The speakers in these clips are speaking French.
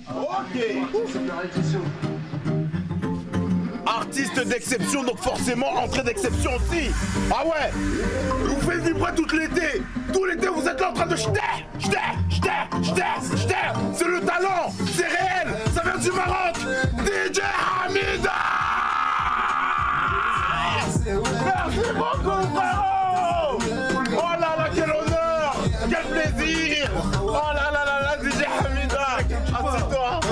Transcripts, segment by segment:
Ok. Artiste d'exception, donc forcément entrée d'exception aussi. Ah ouais. Vous faites vibrer tout l'été. Tout l'été vous êtes là en train de jeter. C'est le talent, c'est réel, ça vient du Maroc. DJ Hamida. Merci beaucoup frérot. Oh là là, quel honneur, quel plaisir. Oh là là là là, DJ Hamida. Assieds-toi.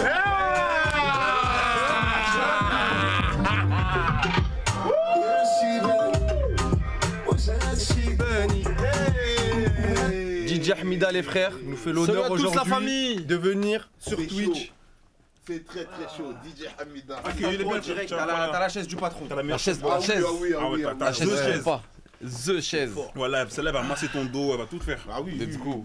DJ Hamida les frères nous fait l'honneur aujourd'hui de venir sur Twitch. C'est très chaud, DJ Hamida. Ok, il est bien direct, t'as la chaise du patron. La chaise, la chaise. La chaise, pas. The chaise. Voilà, celle-là va masser ton dos, elle va tout faire. Ah oui. Let's go.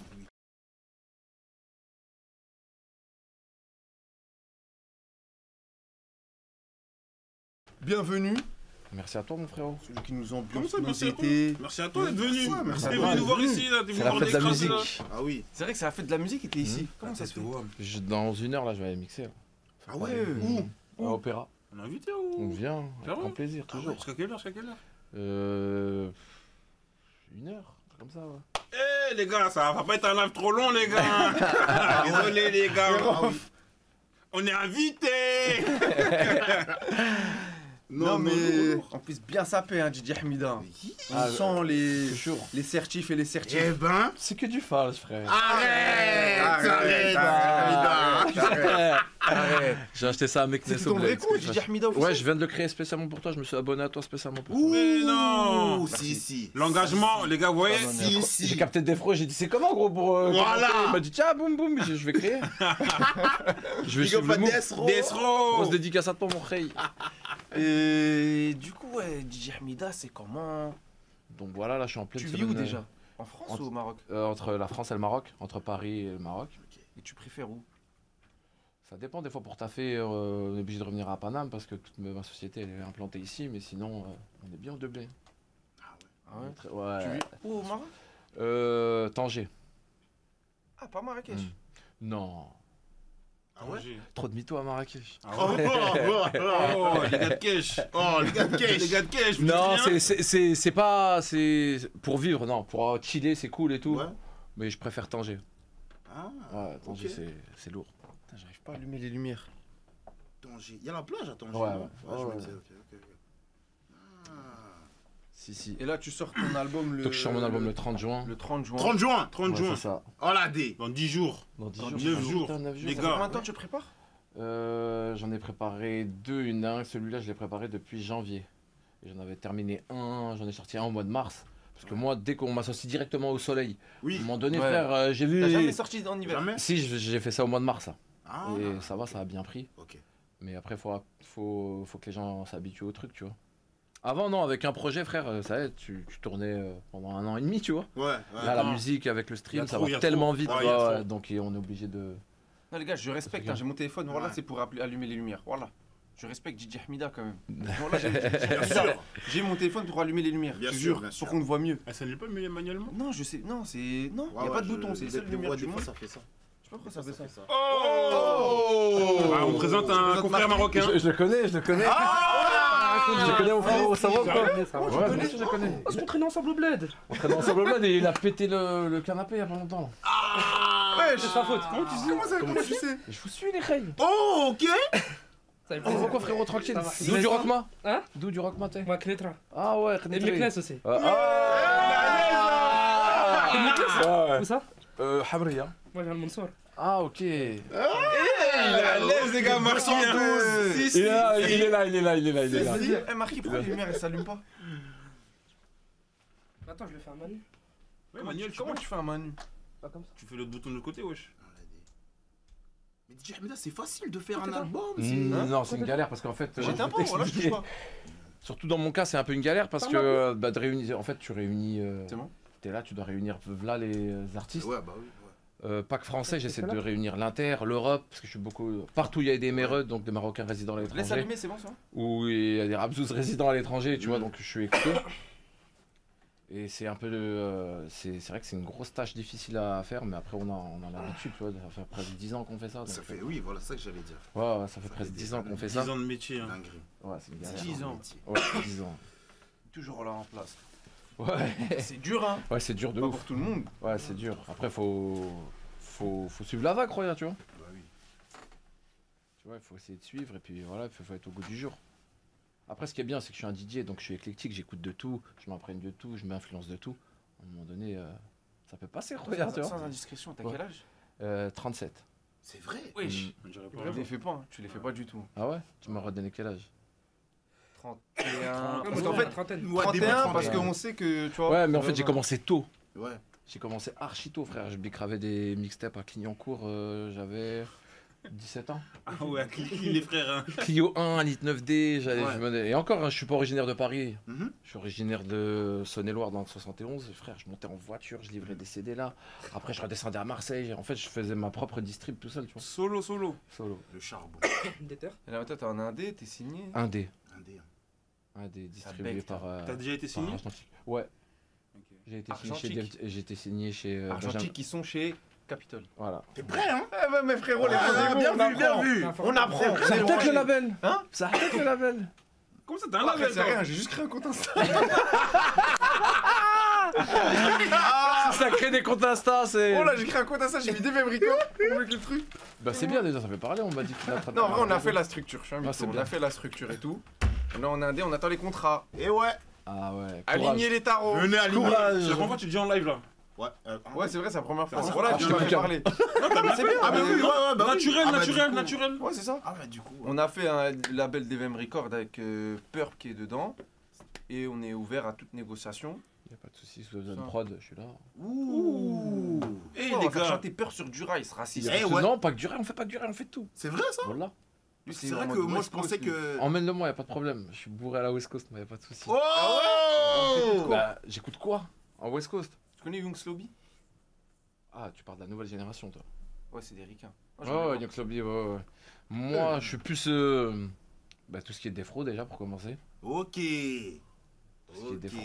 Bienvenue. Merci à toi mon frérot. Celui qui nous ambiance. Comment ça, merci à toi? Merci à toi d'être venu. Merci à T'es toi. venu nous voir ici, là. C'est la fête de la musique. Ah oui. C'est vrai que c'est la fête de la musique et t'es ici. Comment ça se fait? Dans une heure là, je vais aller mixer. Ah ouais. Où? À Opéra. On a invité ou? On vient, Ah avec ouais. grand plaisir, toujours. Jusqu'à quelle heure? Une heure, comme ça, ouais. Eh les gars, ça va pas être un live trop long les gars. Désolé les gars. On est invités. Non mais en plus bien sapé hein DJ Hamida. On sent les certifs et les certifs. Eh ben. C'est que du false, frère. Arrête. Arrête. J'ai acheté ça à Meknes C'est ton vrai coup DJ Hamida officiel. Ouais, je viens de le créer spécialement pour toi, je me suis abonné à toi spécialement pour toi. Mais non. Si. L'engagement, les gars, vous voyez? J'ai capté des fros, j'ai dit c'est comment gros pour... Voilà. Il m'a dit tiens, boum boum, je vais créer. Je vais suivre le move. Desro. On se dédicace à toi mon frère. Et du coup ouais DJ Hamida c'est comment? Donc voilà, là je suis en pleine Tu vis semaine, où déjà? En France ou au Maroc? Entre la France et le Maroc, entre Paris et le Maroc. Et tu préfères où? Ça dépend, des fois pour taffer, on est obligé de revenir à Paname parce que toute ma société elle est implantée ici, mais sinon on est bien au Deblé. Ah ouais? Ouais. Tu vis où au Maroc? Tanger. Ah pas Marrakech. Non. Ah ouais? Trop de mythos à Marrakech. Oh, les gars de cash. Oh, les gars de cash. Les gars de cash. vous Non, dites rien? c'est pas... C'est pour vivre, non. Pour chiller, c'est cool et tout. Ouais. Mais je préfère Tanger. Ah, Ouais, Tanger, ok. c'est lourd. Putain, j'arrive pas à allumer les lumières. Tanger. Il y a la plage à Tanger. Ouais, non ouais. je Ouais, me ouais. disais, ok. Ah. Si. Et là tu sors ton album le... Donc je sors mon album le 30 juin. Le 30 juin. 30 juin. 30 Ouais, juin. c'est ça. Oh la D. Dans 10 jours. Dans 10 Dans jours. 9 jours. Putain, 9 jours. Les Ça gars. fait combien de temps tu prépares? J'en ai préparé deux, une un. Celui-là, je l'ai préparé depuis janvier. Et j'en avais terminé un, j'en ai sorti un au mois de mars. Parce que moi, dès qu'on m'associe directement au soleil, à Oui. un moment donné, Ouais. frère, j'ai vu... T'as jamais sorti en hiver? Jamais. Si, j'ai fait ça au mois de mars. Ça. Ah. Et ça va, ça a bien pris. Ok. Mais après, faut que les gens s'habituent au truc, tu vois. Avant, non, avec un projet, frère, ça y est, tu tournais pendant 1 an et demi, tu vois. Ouais. Là, la non. musique avec le Y stream, a ça trop, y va a tellement trop. vite. Ouais, y a ouais, trop. donc on est obligé de... Non les gars, je respecte, hein, j'ai mon téléphone, voilà, Ouais. c'est pour allumer les lumières, voilà. Je respecte DJ Hamida quand même. Bien Voilà, j'ai mon téléphone pour allumer les lumières, Bien je te sûr, jure, bien sûr. pour qu'on te voit mieux. Ah, ça n'est pas manuellement? Non, je sais, non, c'est... Non, Ouais, y a pas de je- bouton, c'est des- seule des lumière fois, du des fois, monde. ça fait ça. Je sais pas pourquoi ça fait ça. Oh. Ah, on présente un confrère marocain. Je le connais, je le connais. Je le connais, mon frère, ça va ou quoi? Ouais, bien sûr, je le connais. On se traîne ensemble au bled. On traîne ensemble au bled et il a pété le canapé il y a pas longtemps. Ouais, C'est sa faute. Comment tu sais? comment tu sais? Je vous suis les reilles. Oh, ok. Ça fait Oh, plaisir. quoi frérot, tranquille. Ça va. D'où du rockma? Hein? D'où du rockma t'es? Moi, Knetra. Ah ouais, Et Meknes aussi. Ah Où ça? Hamria. Moi, j'ai le Mansour. Ah ok. Il est à l'aise, les gars, merci. Il est là. Eh Marquis, pourquoi les lumières elles s'allument pas? Attends, je le fais un Manu. Ouais, Manuel, Comment tu fais un Manu? Pas comme ça. Tu fais l'autre bouton de l'autre côté, wesh. Mais DJ Hamida, c'est facile de faire un Attends. album. Non, c'est une galère parce qu'en fait. J'étais un je peu, vais voilà, je touche t'expliquer. pas. Surtout dans mon cas, c'est un peu une galère parce Parle-moi. que bah, de réunir. En fait, tu réunis. C'est bon. T'es là, tu dois réunir là les artistes. Ouais, bah oui. Pas que français, j'essaie c'est de là. réunir l'Inter, l'Europe, parce que je suis beaucoup. Partout il y a des Méreux, donc des Marocains résidant à Laisse l'étranger. allumer, c'est bon ça? Où il y a des Rabzouz résidant à l'étranger, tu vois, donc je suis écouté. Et c'est un peu c'est vrai que c'est une grosse tâche difficile à faire, mais après on a l'habitude, tu vois, ça fait presque 10 ans qu'on fait ça. Donc, Ça fait, oui, voilà, c'est ça que j'allais dire. ouais, ça fait presque 10 ans qu'on fait 10 ça. ans de métier. Hein. Dinguerie. Ouais, c'est une galère. 10 ans. Ouais, 10 ans. Toujours là en place. Ouais, C'est dur, hein. ouais c'est dur de Pas ouf. pour tout le monde. Ouais, c'est dur. Après, faut suivre la vague, regarde, tu vois. Bah oui. Tu vois, il faut essayer de suivre et puis voilà, il faut être au goût du jour. Après, ce qui est bien, c'est que je suis un DJ, donc je suis éclectique, j'écoute de tout, je m'imprègne de tout, je m'influence de tout. À un moment donné, ça peut passer, regarde, tu vois. Sans indiscrétion, t'as Ouais. quel âge? 37. C'est vrai. Wesh. On dirait pas. Tu les fais pas, hein. Tu les fais pas du tout. Ah ouais? Tu m'as redonné quel âge? 31. Ah, Parce moi, qu'en j'ai fait, trentaine. Ouais, début 31 30, parce ouais. qu'on sait que tu vois. Ouais, mais en fait, j'ai commencé tôt. Ouais. J'ai commencé archi tôt, frère. Je bicravais des mixtapes à Clignancourt, j'avais 17 ans. Ah ouais, Clicky les frères. Hein. Clio 1, Lit 9D, Ouais. et encore, hein, je suis pas originaire de Paris. Mhm. Je suis originaire de Saône-et-Loire dans le 71. Et frère, je montais en voiture, je livrais des CD là. Après, je redescendais à Marseille. En fait, je faisais ma propre distrib tout seul, tu vois. Solo. Solo. Le charbon. Déter. Et là, toi, t'es en indé, t'es signé. Indé. Indé. Indé, distribué bec, par. T'as déjà été par signé? Argentique. Ouais. Ok. J'ai été signé Argentique. chez j'ai été signé chez Argentique qui sont chez Capitol. Voilà. T'es prêt, hein? Eh ben, mes frérots, les Ah, rendez-vous, bien on vu, bien apprend. vu. On apprend. Ça C'est peut-être le branché. label. Hein? Ça peut-être le label. Comment ça, t'as un Arrête, label c'est toi? rien, j'ai juste créé un compte Insta. Ça crée des comptes Insta, c'est. Oh là, j'ai créé un compte Insta, j'ai mis des mêmes records pour mettre le truc. Bah c'est bien déjà, ça fait parler. On m'a dit qu'il a traité. Non, en vrai, on a fait la structure. Je suis un Ah, mytho, c'est on bien. a fait la structure et tout. Là, on est indé, on attend les contrats. Et ouais. Ah ouais. Aligner les tarots. Venez aligner. C'est la première fois que tu le dis en live là. Ouais. Ouais, c'est vrai, c'est la première fois. Ah, C'est pour là que je tu te m'as fait pique un. parler. C'est bien. Ah bah oui, ouais, ouais, bah oui. Naturel, Ah bah, naturel, du coup. naturel. Ouais, c'est ça. Ah bah du coup. ouais. On a fait un label d'Evem Record avec Purp qui est dedans. Et on est ouvert à toute négociation. Y a pas de soucis, sous zone Ça. prod, je suis là. Ouh. Eh on les va faire gars. chanter Peur sur du rail, c'est raciste. Eh ouais. Non, pas que du rail, on fait pas que du rail, on fait tout. C'est vrai ça? Voilà. Lui, C'est en vrai mode que moi je West Coast, pensais lui. que. Emmène-le-moi, y a pas de problème. Je suis bourré à la West Coast, mais y a pas de soucis. Oh! Bah, j'écoute quoi en West Coast? Tu connais Young Slobby? Ah, tu parles de la nouvelle génération, toi. Ouais, c'est des ricains. Ah, Ouais, j'en ai ouais, pas. Young Lobby, ouais. Moi, je suis plus. Bah, tout ce qui est défro, déjà, pour commencer. Ok. qui est défro.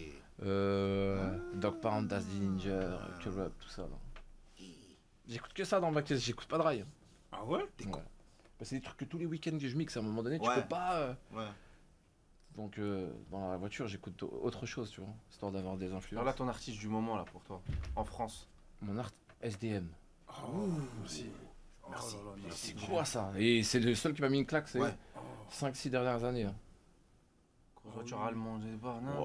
Dog Pound, Das Dillinger, Curl Up, tout ça. là. J'écoute que ça dans ma caisse, j'écoute pas de rail. Ah ouais? Ouais. Bah, c'est des trucs que tous les week-ends que je mixe à un moment donné, tu Ouais. peux pas. Ouais. Donc, dans la voiture, j'écoute autre chose, tu vois, histoire d'avoir des influences. Alors là, ton artiste du moment, là, pour toi, en France. Mon art, SDM. Merci. Merci. C'est quoi ça? Et c'est le seul qui m'a mis une claque, c'est Ouais. 5-6 dernières années. Hein. Grosse voiture allemande, je sais pas. Non,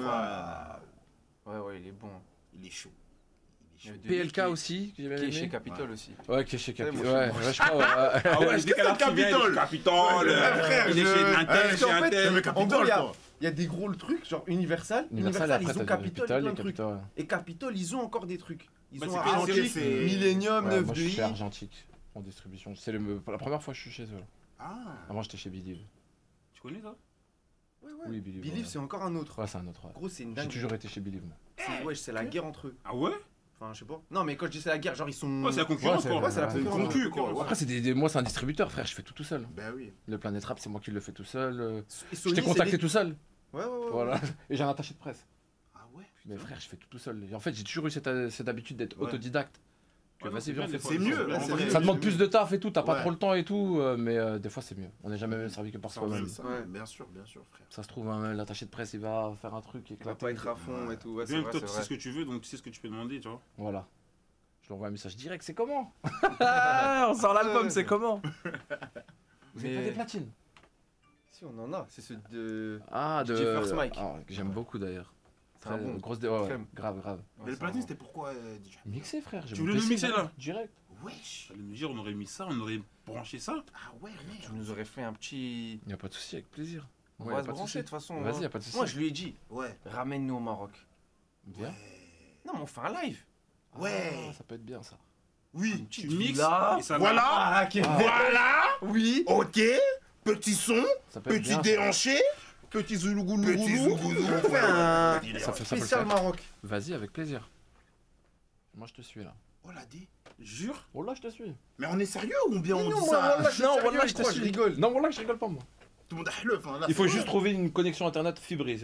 Ouais. ouais, il est bon. Il est chaud. Il y a de lui PLK qui est- aussi, que j'ai bien Qui est chez aimé. Capitol aussi. Ouais, qui est chez Ouais, Capitol. moi, Ouais, ouais, je crois, ouais. Ah ouais, je dis qu'elle a Capitole. Capitole. frère, Il est chez un tel, Parce chez qu'en un fait, tel. Mais en gros, Capitole, il y a- quoi. il y a des gros le trucs, genre Universal. Universal, après, ils ont t'as Capitol et Capitol, plein et de trucs. Capitol. Et Capitol, ils ont encore des trucs. Ils Bah, ont c'est Argentique, PLK, c'est- Millennium, Ouais, 9 moi, je suis chez de Argentique en distribution. C'est la première fois que je suis chez eux. Ah. Avant, j'étais chez Believe. Tu connais ça? Oui, Believe. Believe, ouais. c'est encore un autre. Ouais, c'est un autre. Ouais. Gros, c'est une J'ai dingue. toujours été chez Believe. moi. C'est la guerre entre eux. Ah ouais? Enfin, je sais pas. Non, mais quand je dis c'est la guerre, genre ils sont. Ouais, c'est la concurrence Ouais, quoi. Ouais, c'est la Ouais, concurrence. concu, quoi. Après, moi, c'est un distributeur, frère. Je fais tout seul. Bah oui. Le Planet Rap, c'est moi qui le fais tout seul. Et Je Sony, t'ai c'est contacté des- tout seul. Ouais, ouais, ouais. Voilà. Et j'ai un attaché de presse. Ah ouais. Mais frère, je fais tout seul. Et en fait, j'ai toujours eu cette habitude d'être Ouais. autodidacte. Que Ouais, non, vas-y, c'est viens, on bien, fait des C'est fois, mieux. en c'est vrai. mieux. Ça demande plus de taf et tout, t'as pas Ouais. trop le temps et tout, mais des fois c'est mieux. On n'est jamais servi que par Ouais, soi-même. ça, Ouais. Bien sûr, frère. Ça se trouve, hein, l'attaché de presse il va faire un truc Il va éclaté. pas être à fond et tout. Ouais, c'est Même vrai, toi, c'est tu sais vrai. ce que tu veux, donc tu sais ce que tu peux demander, tu vois. Voilà. Je lui envoie un message direct, c'est comment On sort l'album, c'est comment Vous avez Mais- pas des platines Si, on en a. C'est ceux de. Ah, de. DJ First Mike. Ah, que j'aime beaucoup d'ailleurs. C'est un bon. Grosse ouais, Crème. grave. Ouais, Mais le c'est platine, un bon. c'était pourquoi DJ? Mixé, frère. j'ai Tu mon voulais nous PC, mixer, là Direct. Wesh. J'allais me dire, on aurait mis ça, on aurait branché ça. Ah ouais, Tu merde. nous aurais fait un petit. Y a pas de souci, avec plaisir. On Ouais, y a va se pas de brancher souci. de toute façon. Vas-y, hein. y a pas de souci. Moi, je lui ai dit, Ouais. ramène-nous au Maroc. Viens. Non, mais on fait un live. Ouais. Ah, ça peut être bien ça. Oui. Tu petite mixes villa. et ça Voilà. Ah, ok. Voilà. Oui. Ok. Petit son. Ça peut être Petit bien, ça. déhanché. Petit zoulougoulou. Petit zougoulou. On fait un Ça peut le spécial faire. Maroc. Vas-y, avec plaisir. Moi, je te suis là. Oh la D. Jure. Oh là, je te suis. Mais on est sérieux ou bien on Non, dit moi, ça? wallah, je suis Non, sérieux, wallah, je rigole. Non, voilà, je rigole pas, moi. Tout le monde a hleuf, hein, là, Il faut c'est juste vrai. trouver une connexion internet fibrée, c'est ça.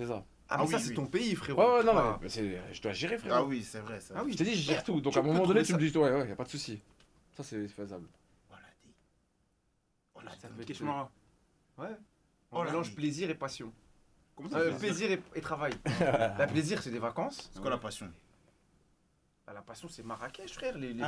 Ah, mais oui, ça, c'est oui. ton pays, frérot. Ouais, ouais, non, Ah. mais je dois gérer, frère. Ah oui, c'est vrai. Ah oui. Je t'ai dit, je gère tout. Donc Tu à un peux moment donné, tu trouver me dis, ouais, y a pas de souci. Ça, c'est faisable. Oh là, Ça peut être- Keshmara. Ouais. Oh On là, mélange oui. plaisir et passion. Comment ça se Plaisir et travail. La plaisir, c'est des vacances. C'est quoi la passion? Bah, la passion, c'est Marrakech, frère. La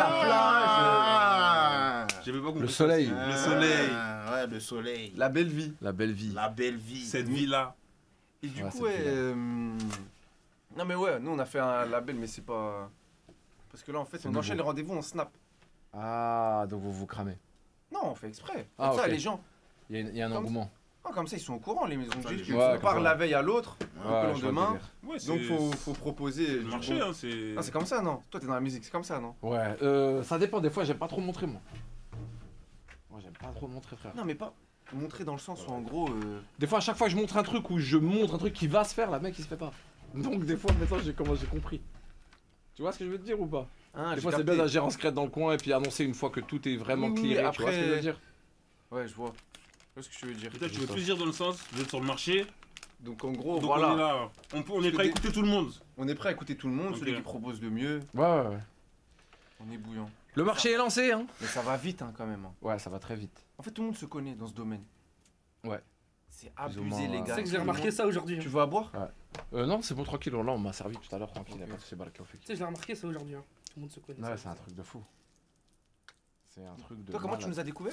Ah, J'avais pas compris. Le soleil. Le soleil. Ouais, le soleil. La belle vie. La belle vie. La belle vie. Cette vie-là. Et du Ouais, coup, c'est ouais. bien. Non, mais ouais, nous, on a fait un label, mais c'est pas. Parce que là, en fait, C'est on nouveau. enchaîne les rendez-vous, on snap. Ah, donc vous vous cramez. Non, on fait exprès. Ah, Comme ça, ok. les gens. Il y a un Comme- engouement. Ah, comme ça, ils sont au courant, les maisons de Ça, disques. les gens- On Ouais, parle comme la ça. veille à l'autre, Ouais, le je vois le lendemain. délire. Ouais, Donc, faut proposer. le du marché, bon. hein, c'est. Ah, c'est comme ça, non? Toi, t'es dans la musique, c'est comme ça, non? Ouais, ça dépend. Des fois, j'aime pas trop montrer, moi. Moi, j'aime pas trop montrer, frère. Non, mais pas montrer dans le sens où, en gros. Des fois, à chaque fois que je montre un truc ou je montre un truc qui va se faire, la mec, il se fait pas. Donc, des fois, maintenant, j'ai compris. Tu vois ce que je veux te dire ou pas? Hein, Des j'ai fois, c'est capté. bien d'agir en secret dans le coin et puis annoncer une fois que tout est vraiment Oui, oui, clear. Tu vois ce que je veux après- dire? Ouais, je vois. Je vois ce que tu veux dire. Et toi, tu veux plus dire dans le sens, vous êtes sur le marché, Donc, en gros, donc voilà. on est là. On est Parce que prêt à des- écouter tout le monde. On est prêt à écouter tout le monde, Ok. celui qui propose le mieux. Ouais. On est bouillant. Le marché est lancé, hein? Mais ça va vite, hein, quand même. Hein. Ouais, ça va très vite. En fait, tout le monde se connaît dans ce domaine. Ouais. C'est Plus ou abusé, moins, les ouais. gars. C'est vrai que j'ai Tout le remarqué monde- ça aujourd'hui. Tu veux à boire? Non, c'est bon, tranquille. Là, on m'a servi tout à l'heure, tranquille. Ok. Y a pas de souci, baraka au fake. Tu sais, j'ai remarqué ça aujourd'hui. Hein. Tout le monde se connaît. Ouais, ça. c'est un truc de fou. C'est un truc de. Toi, comment tu malade. nous as découvert?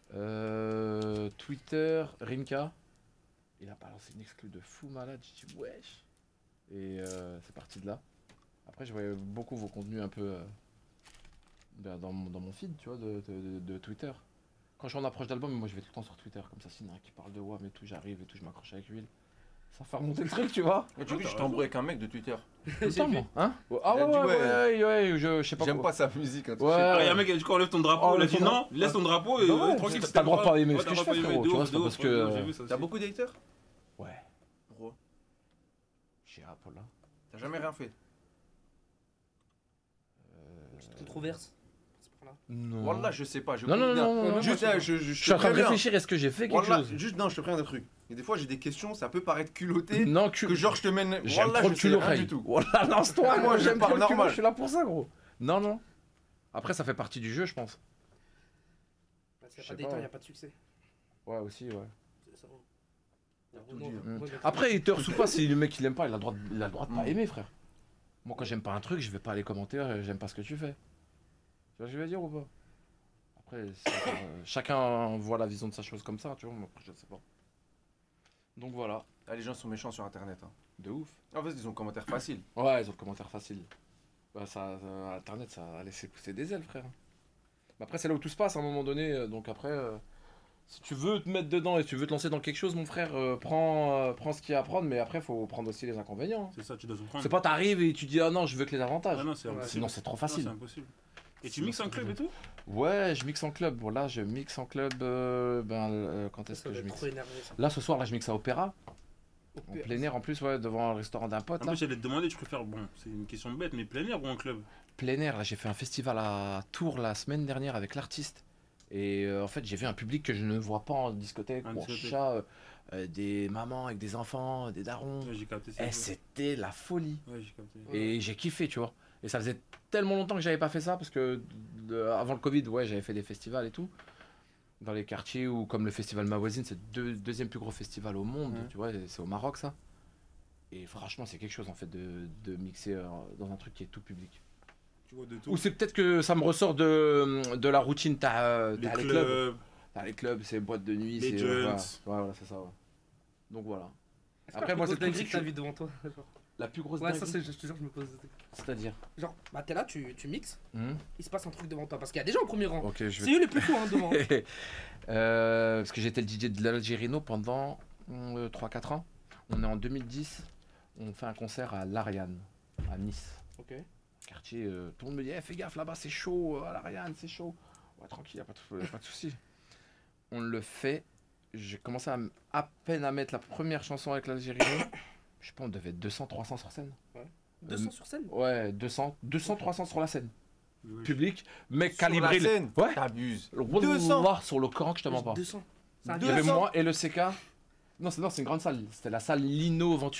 Twitter, Rinka. Il a balancé une exclue de fou malade. J'ai dit wesh. Et c'est parti de là. Après, je voyais beaucoup vos contenus un peu dans mon feed, tu vois, de Twitter. Quand je suis en approche d'album, moi je vais tout le temps sur Twitter, comme ça, s'il y en a un qui parle de WAM et tout, j'arrive et tout, je m'accroche avec l'huile. Ça fait remonter le truc, tu vois. Tu veux que je t'embrouille avec un mec de Twitter? Tout le temps, moi. Hein Ah Il a ouais, dit ouais, je sais pas J'aime quoi. pas sa musique. Hein, tu Ouais. sais. Ah, y a un mec qui a dit quand on lève ton drapeau, Oh, il a lève dit ton non, drapeau. laisse ton drapeau et Bah ouais, tranquille. t'as le droit de pas aimer Ouais, ce que t'as je le droit fais, de pas frérot, aimer, tu vois, de c'est pas ouf, parce de ouf, que- j'ai vu ça T'as aussi. beaucoup d'haters? Ouais. Pourquoi? Chez Apple là. T'as jamais rien fait? Controverse. C'est par là. Non. Wallah, je sais pas. Je Non, non, connais bien. non, non, non, Juste, moi, je Je suis en train de préviens. réfléchir, est-ce que j'ai fait quelque Wallah, chose juste, non, je te préviens d'un truc. Et des fois, j'ai des questions, ça peut paraître culotté. Non, Que genre, je te mène. J'aime Wallah, trop je le sais culot, rien Ray. du tout. Wallah, lance-toi, Moi, moi je j'aime parle trop le culot, normal. je suis là pour ça, gros. Non. Après, ça fait partie du jeu, je pense. Parce qu'il Je sais n'y a pas pas. d'état, il n'y a pas de succès. Ouais, aussi, ouais. C'est ça. tout dire. Après, haters ou pas, si le mec il aime pas, il a le droit de pas aimer, frère. Moi, quand j'aime pas un truc, je vais pas aller commenter, j'aime pas ce que tu fais. Tu vois ce que je veux dire ou pas? Après, chacun voit la vision de sa chose comme ça, tu vois, moi, après, je sais pas. Donc voilà, Ah, les gens sont méchants sur internet. Hein. de ouf. En fait, ils ont commentaires faciles. Ouais, ils ont le commentaire facile. Bah, internet, ça a laissé pousser des ailes, frère. Mais après, c'est là où tout se passe à un moment donné, donc après. Si tu veux te mettre dedans et tu veux te lancer dans quelque chose, mon frère, prends ce qu'il y a à prendre, mais après, faut prendre aussi les inconvénients. C'est ça, tu dois comprendre. C'est pas t'arrives et tu dis, ah non, je veux que les avantages. Ah non, c'est Ouais. impossible. Sinon, c'est trop Non, facile. c'est impossible. Et tu Sinon, mixes en c'est club et tout? Ouais, je mixe en club. Bon, là, je mixe en club. Quand est-ce Ça que je va être mixe trop énervé ça. Là, ce soir, là, je mixe à Opéra. En pire. plein air, en plus, ouais, devant un restaurant d'un pote. En Là. plus, j'allais te demander, tu préfères, bon, c'est une question bête, mais plein air ou en club? Plein air, là, j'ai fait un festival à Tours la semaine dernière avec l'artiste. Et en fait, j'ai vu un public que je ne vois pas en discothèque En ou en discothèque. chicha. Des mamans avec des enfants, des darons. Ouais, j'ai capté ça. Et c'était la folie. Ouais, j'ai capté. Et j'ai kiffé, tu vois. Et ça faisait tellement longtemps que j'avais pas fait ça parce que avant le Covid, ouais, j'avais fait des festivals et tout. Dans les quartiers où, comme le festival Mawazine, c'est le deuxième plus gros festival au monde, Ouais. tu vois, et c'est au Maroc ça. Et franchement, c'est quelque chose en fait de mixer dans un truc qui est tout public. Tu vois de tout. Ou c'est peut-être que ça me ressort de la routine, t'as Les les clubs. clubs. T'as les clubs, c'est boîtes de nuit, Les c'est. joints. Voilà, c'est ça, ouais. Donc voilà. Est-ce Après, que moi, la c'est plus le grosse truc, dinguerie que t'as vu devant toi. Genre. La plus grosse Ouais, ça, dinguerie, c'est, je te jure, je me pose. c'est-à-dire. Genre, bah t'es là, tu mixes, Hmm. il se passe un truc devant toi. Parce qu'il y a des gens au premier rang. Ok, je vais. C'est eux les plus fous hein, devant. Parce que j'étais le DJ de l'Algérino pendant 3-4 ans. On est en 2010. On fait un concert à l'Ariane, à Nice. Ok. Quartier, tout le monde me dit fais gaffe là-bas, c'est chaud, à l'Ariane, c'est chaud. Ouais, tranquille, y a pas de souci. On le fait. J'ai commencé à peine à mettre la première chanson avec l'Algérino. Je sais pas, on devait être 200-300 sur scène. 200 sur scène. Ouais, 200-300 sur la scène. Ouais. Public, mec Sur calibré. la scène, Ouais. t'abuses. 200 sur le Coran que je te mens pas. 200. C'est un Il y avait 200. moi et le CK. Non, c'est une grande salle. C'était la salle Lino Ventura.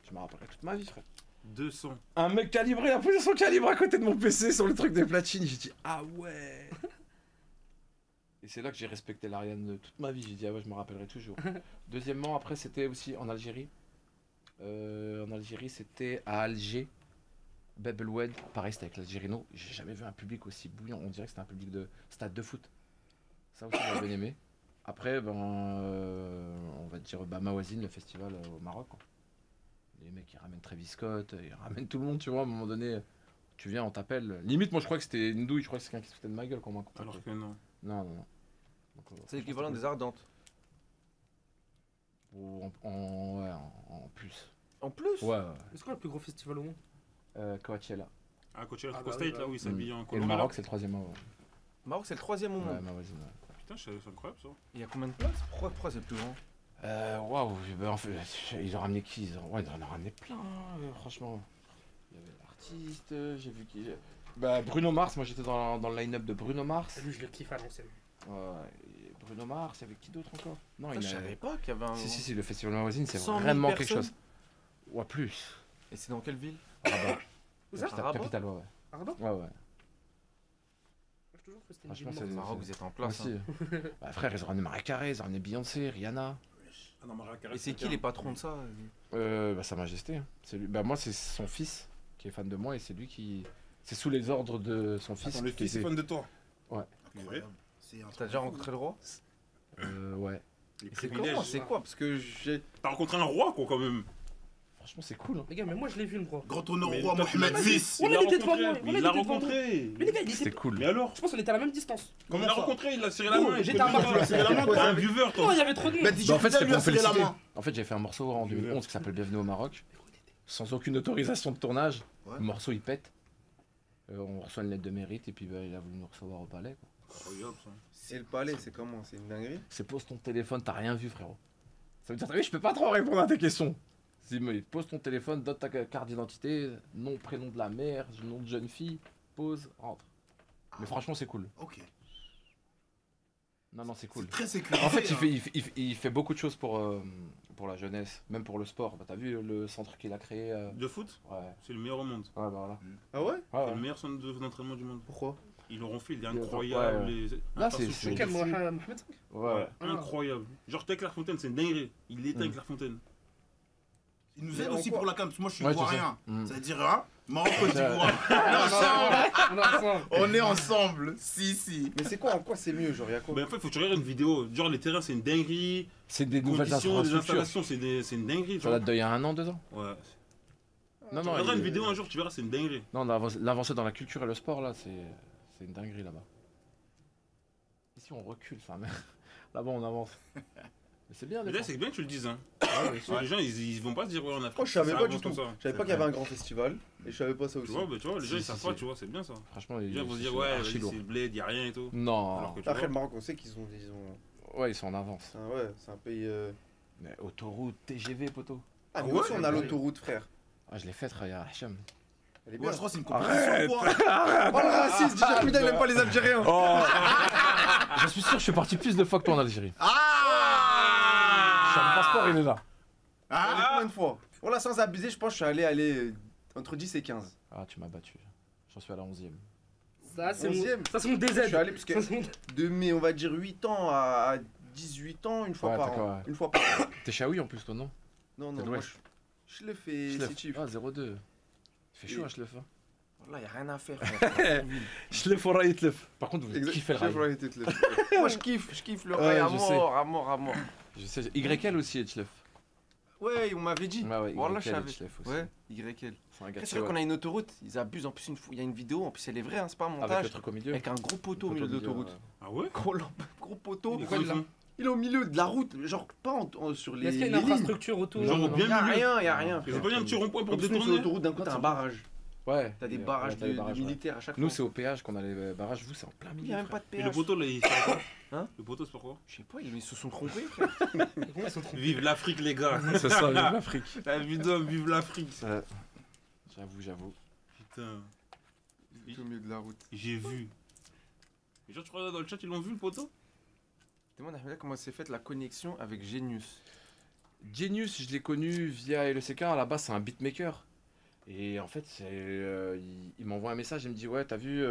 Je me rappellerai toute ma vie, frère. 200. Un mec calibré, il a posé son calibre à côté de mon PC sur le truc des platines. J'ai dit, ah ouais. Et c'est là que j'ai respecté l'Ariane de toute ma vie. J'ai dit, ah ouais, je me rappellerai toujours. Deuxièmement, après, c'était aussi en Algérie. En Algérie, c'était à Alger. Bebelwed, pareil, c'était avec l'Algérino. J'ai jamais vu un public aussi bouillant. On dirait que c'était un public de stade de foot. Ça aussi, j'avais bien aimé. Après, ben, on va dire Mawazine, le festival au Maroc, quoi. Les mecs, ils ramènent Travis Scott, ils ramènent tout le monde, tu vois. À un moment donné, tu viens, on t'appelle. Limite, moi, je crois que c'était une douille. Je crois que c'est quelqu'un qui se foutait de ma gueule quand on m'a contacté. Alors que non. Non, non, non. Donc, C'est l'équivalent des Ardentes. ouais, en plus. En plus Ouais, ouais. C'est quoi le plus gros festival au monde? Coachella. Ah, Coachella Ah, Afro bah State, oui, là où ils s'habillent en Et le coloré. Maroc, là. c'est le troisième mois. Ouais, Maroc, c'est le 3e au ouais monde. ma voisine. Ouais. Putain, c'est incroyable ça. Il y a combien de places? Pourquoi c'est le plus grand? Waouh, ben, en fait, ils ont ramené qui? Ouais, ils en ont ramené plein, franchement. Il y avait l'artiste, j'ai vu qui. Bah, Bruno Mars, moi j'étais dans le line-up de Bruno Mars. Lui, je le kiffe à l'ancienne. Ouais, et Bruno Mars, il y avait qui d'autre encore? Non, Putain, il je y a. savais pas qu'il y avait un. Si, le festival Mawazine, c'est 100 000 vraiment quelque personnes. chose. Ouais, plus. Et c'est dans quelle ville? Rabat. Où ça? Rabat Capitale, ouais. À Rabat? Ouais, ouais. J'ai toujours cru que c'était une Franchement, ville c'est- Au morte. Maroc, vous êtes en place. Aussi. Bah, frère, ils ont ramené Mariah Carey, ils ont ramené Beyoncé, Rihanna. Ah non, Mariah Carey, Et c'est qui les patrons de ça? Bah, Sa Majesté. Hein. C'est lui. Bah, moi, c'est son fils qui est fan de moi et c'est lui qui. C'est sous les ordres de son fils. Attends, le qui fils est était- fan de toi. Ouais. Incroyable. C'est un T'as déjà rencontré le roi? Ouais. Les Et c'est privilèges. comment? C'est quoi? Parce que j'ai. T'as rencontré un roi, quoi, quand même. Franchement, c'est cool. Hein. Les gars, mais moi je l'ai vu le roi. grand honneur au Mais roi toi, tu Mohamed l'as VI. On Il l'a était devant rencontré. moi, on Il était l'a devant moi. rencontré. Mais les gars, il C'était était. cool. Mais alors Je pense qu'on était à la même distance. Comment il l'a rencontré, il a serré la Oh, main. il j'étais te à dit, Marseille. tu l'as serré la main, t'es un viewer, Non, toi. il y avait trop de Bah, monde. DJ Bah, en fait, Fidel c'était lui a pour serré la féliciter. main. En fait, j'ai fait un morceau en 2011 qui s'appelle Bienvenue au Maroc. Sans aucune autorisation de tournage. Ouais. Le morceau, il pète. On reçoit une lettre de mérite et puis bah, il a voulu nous recevoir au palais. Quoi. Incroyable, ça. C'est le palais, c'est comment? C'est une dinguerie? C'est pose ton téléphone, t'as rien vu, frérot. Ça veut dire, t'as vu, je peux pas trop répondre à tes questions. Pose ton téléphone, donne ta carte d'identité, nom, prénom de la mère, nom de jeune fille, pose, rentre. Mais franchement, c'est cool. Ok. Non, c'est cool. C'est très sécurisé. En fait, hein. il fait beaucoup de choses pour la jeunesse, même pour le sport. Bah, t'as vu le centre qu'il a créé De foot, Ouais. c'est le meilleur au monde. Ouais, bah voilà. Ah ouais? Ouais, C'est ouais. le meilleur centre d'entraînement du monde. Pourquoi? Ils l'auront fait, il est Ouais, incroyable. ouais. Les Là, c'est- infrastructures c'est- Quel de fou. Mohamed? Ouais. Incroyable. Genre, t'es Clairefontaine, c'est une dinguerie. Il était Mm. Clairefontaine. Il nous Mais aide en aussi quoi? pour la cam, parce que moi je suis Ouais, je sais. ivoirien. Mm. Ça veut dire, hein, Maroc, Côte Ça- d'Ivoire. On est ensemble. On On est ensemble. Si. Mais c'est quoi? En quoi c'est mieux? Genre, y'a quoi? Mais en fait, faut que tu regardes une vidéo. Genre, les terrains, c'est une dinguerie. C'est des nouvelles Conditions, des infrastructures. installations, c'est une dinguerie. tu Ça vois. date d'il y a 1 an, 2 ans. Ouais. Non, Tu non. regarderas il- une vidéo un jour, tu verras, c'est une dinguerie. Non, l'avancée dans la culture et le sport, là, c'est une dinguerie là-bas. Ici, on recule, ça, mais là-bas, on avance. Mais c'est bien, Mais les là, c'est bien que tu le dises. Hein. Ouais, Parce que les gens, ils vont pas se dire, ouais, on a fait. Moi, je savais ça pas avance du tout. comme ça. Je savais pas qu'il y avait un grand festival. Et je savais pas ça Tu aussi. vois, bah, tu vois, les gens, Si, ils si, savent si. pas, tu vois, c'est bien ça. Franchement, Les gens vont se dire, c'est ouais, archi vas-y, lourd. c'est le bled, y a rien et tout. Non. Alors que tu Après, vois. le Maroc, on sait qu'ils ont. Ouais, ils sont en avance. Ouais, c'est un pays. Mais autoroute, TGV, poteau. Ah, nous ouais? aussi, on a l'autoroute, frère. Ah, je l'ai faite, il y a Hacham. Elle est bien. Ouais, je crois que c'est une compétition, quoi. Oh le raciste, DJ Hamida, il aime pas les Algériens. Oh Je suis sûr, je suis parti plus de fois que toi en Algérie. Ah Sur mon passeport, il est là. Allez, combien de fois? Voilà, sans abuser, je pense que je suis allé entre 10 et 15. Ah, tu m'as battu. J'en suis à la 11e. Ça, c'est mon... 11e. Ça, c'est mon DZ. Je suis allé parce que Ça, c'est mon- de mes, on va dire, 8 ans à 18 ans, une fois Ouais, par d'accord, an. ouais. Une fois par an. T'es Chaoui en plus, toi, non Non, T'es non, de moi, l'Ouest. je le fais, Schleff. c'est chief. Ah, 0-2. Il fait chaud, hein, Schleff. Hein. Là, y a rien à faire. frère. Schleff au rail, Schleff. Par contre, vous Exact- kiffez le Chef rail. Raït Etlef. Moi, je kiffe le Ouais, rail à je sais. mort, à mort, à mort. Je sais, YL aussi est Schleff. Ouais, on m'avait dit. Ouais, ouais, Voilà, YL je est savais. Schleff aussi. Ouais, YL. C'est un gars Après, de c'est vrai chez qu'on a une autoroute, ils abusent. En plus, il y a une vidéo, en plus, elle est vraie, hein, c'est pas un Avec le montage. truc au milieu. Avec un gros poteau au milieu de l'autoroute. Ah ouais? Gros poteau. Quoi, ils font Il est au milieu de la route, genre pas sur les. Est-ce qu'il y a une les lignes. infrastructure autour? Genre, Non, bien Y a milieu. rien, y a rien. Ils ont pas mis un petit rond-point pour En plus, nous, sur détourner? l'autoroute, d'un coup, t'as un barrage. Ouais. T'as des Ouais, barrages t'as des de barrages, ouais. militaires à chaque Nous, fois. c'est au péage qu'on a les barrages. Vous, c'est en plein Il milieu. y a même frère. pas de Et le péage. poteau, là, il sert à quoi? Hein? Le poteau, c'est pourquoi? Je sais pas, ils se sont trompés, frère. Comment ils sont trompés? Vive l'Afrique, les gars! C'est ça, vive l'Afrique. La vie d'homme, vive l'Afrique! J'avoue. Putain, Tout au milieu de la route. j'ai vu. Les gens, tu crois dans le chat, ils l'ont vu le poteau? Demande à Ahmed comment s'est faite la connexion avec Genius. Genius, je l'ai connu via LECK. À la base, c'est un beatmaker. Et en fait, il m'envoie un message. Il me dit ouais, t'as vu,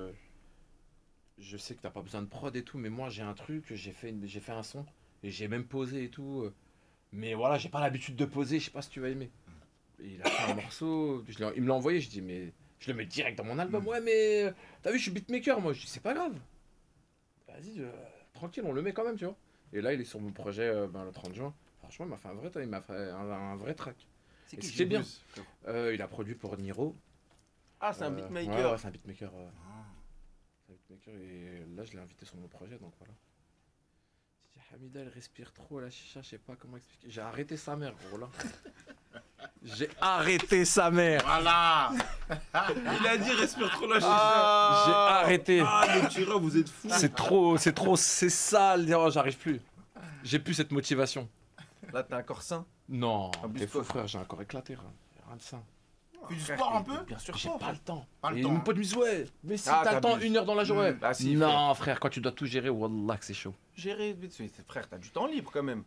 je sais que t'as pas besoin de prod et tout, mais moi j'ai un truc. J'ai fait un son et j'ai même posé et tout. Mais voilà, j'ai pas l'habitude de poser. Je sais pas si tu vas aimer. Et il a fait un morceau. Il me l'a envoyé. Je dis mais je le mets direct dans mon album. Ouais, mais t'as vu, je suis beatmaker. Moi, je dis c'est pas grave. Vas-y, tranquille, on le met quand même, tu vois. Et là, il est sur mon projet le 30 juin. Franchement, il m'a fait un vrai track. C'est Et qui c'était bien. Genius Il a produit pour Niro. Ah, c'est un beatmaker. Ouais, c'est un beatmaker. C'est un beatmaker et là, je l'ai invité sur mon projet, donc voilà. Hamida, elle respire trop la chicha, je sais pas comment expliquer. J'ai arrêté sa mère, gros, là. J'ai arrêté sa mère. Voilà. Il a dit respire trop la chicha. J'ai arrêté. Ah, les tireurs, vous êtes fous. C'est sale. Oh, j'arrive plus. J'ai plus cette motivation. Là, t'es un corps sain. Non, Abuse t'es fou, pas. frère, j'ai un corps éclaté. Rien de ça. Fais du sport un peu. Bien sûr, J'ai fort. pas le temps. Pas le Et temps, mon hein. pote me dit ouais, mais si Ah, t'as le temps, t'abuses. 1 heure dans la journée. Ah, si, Non, frère, quand tu dois tout gérer, wallah que c'est chaud. Gérer, frère, t'as du temps libre quand même.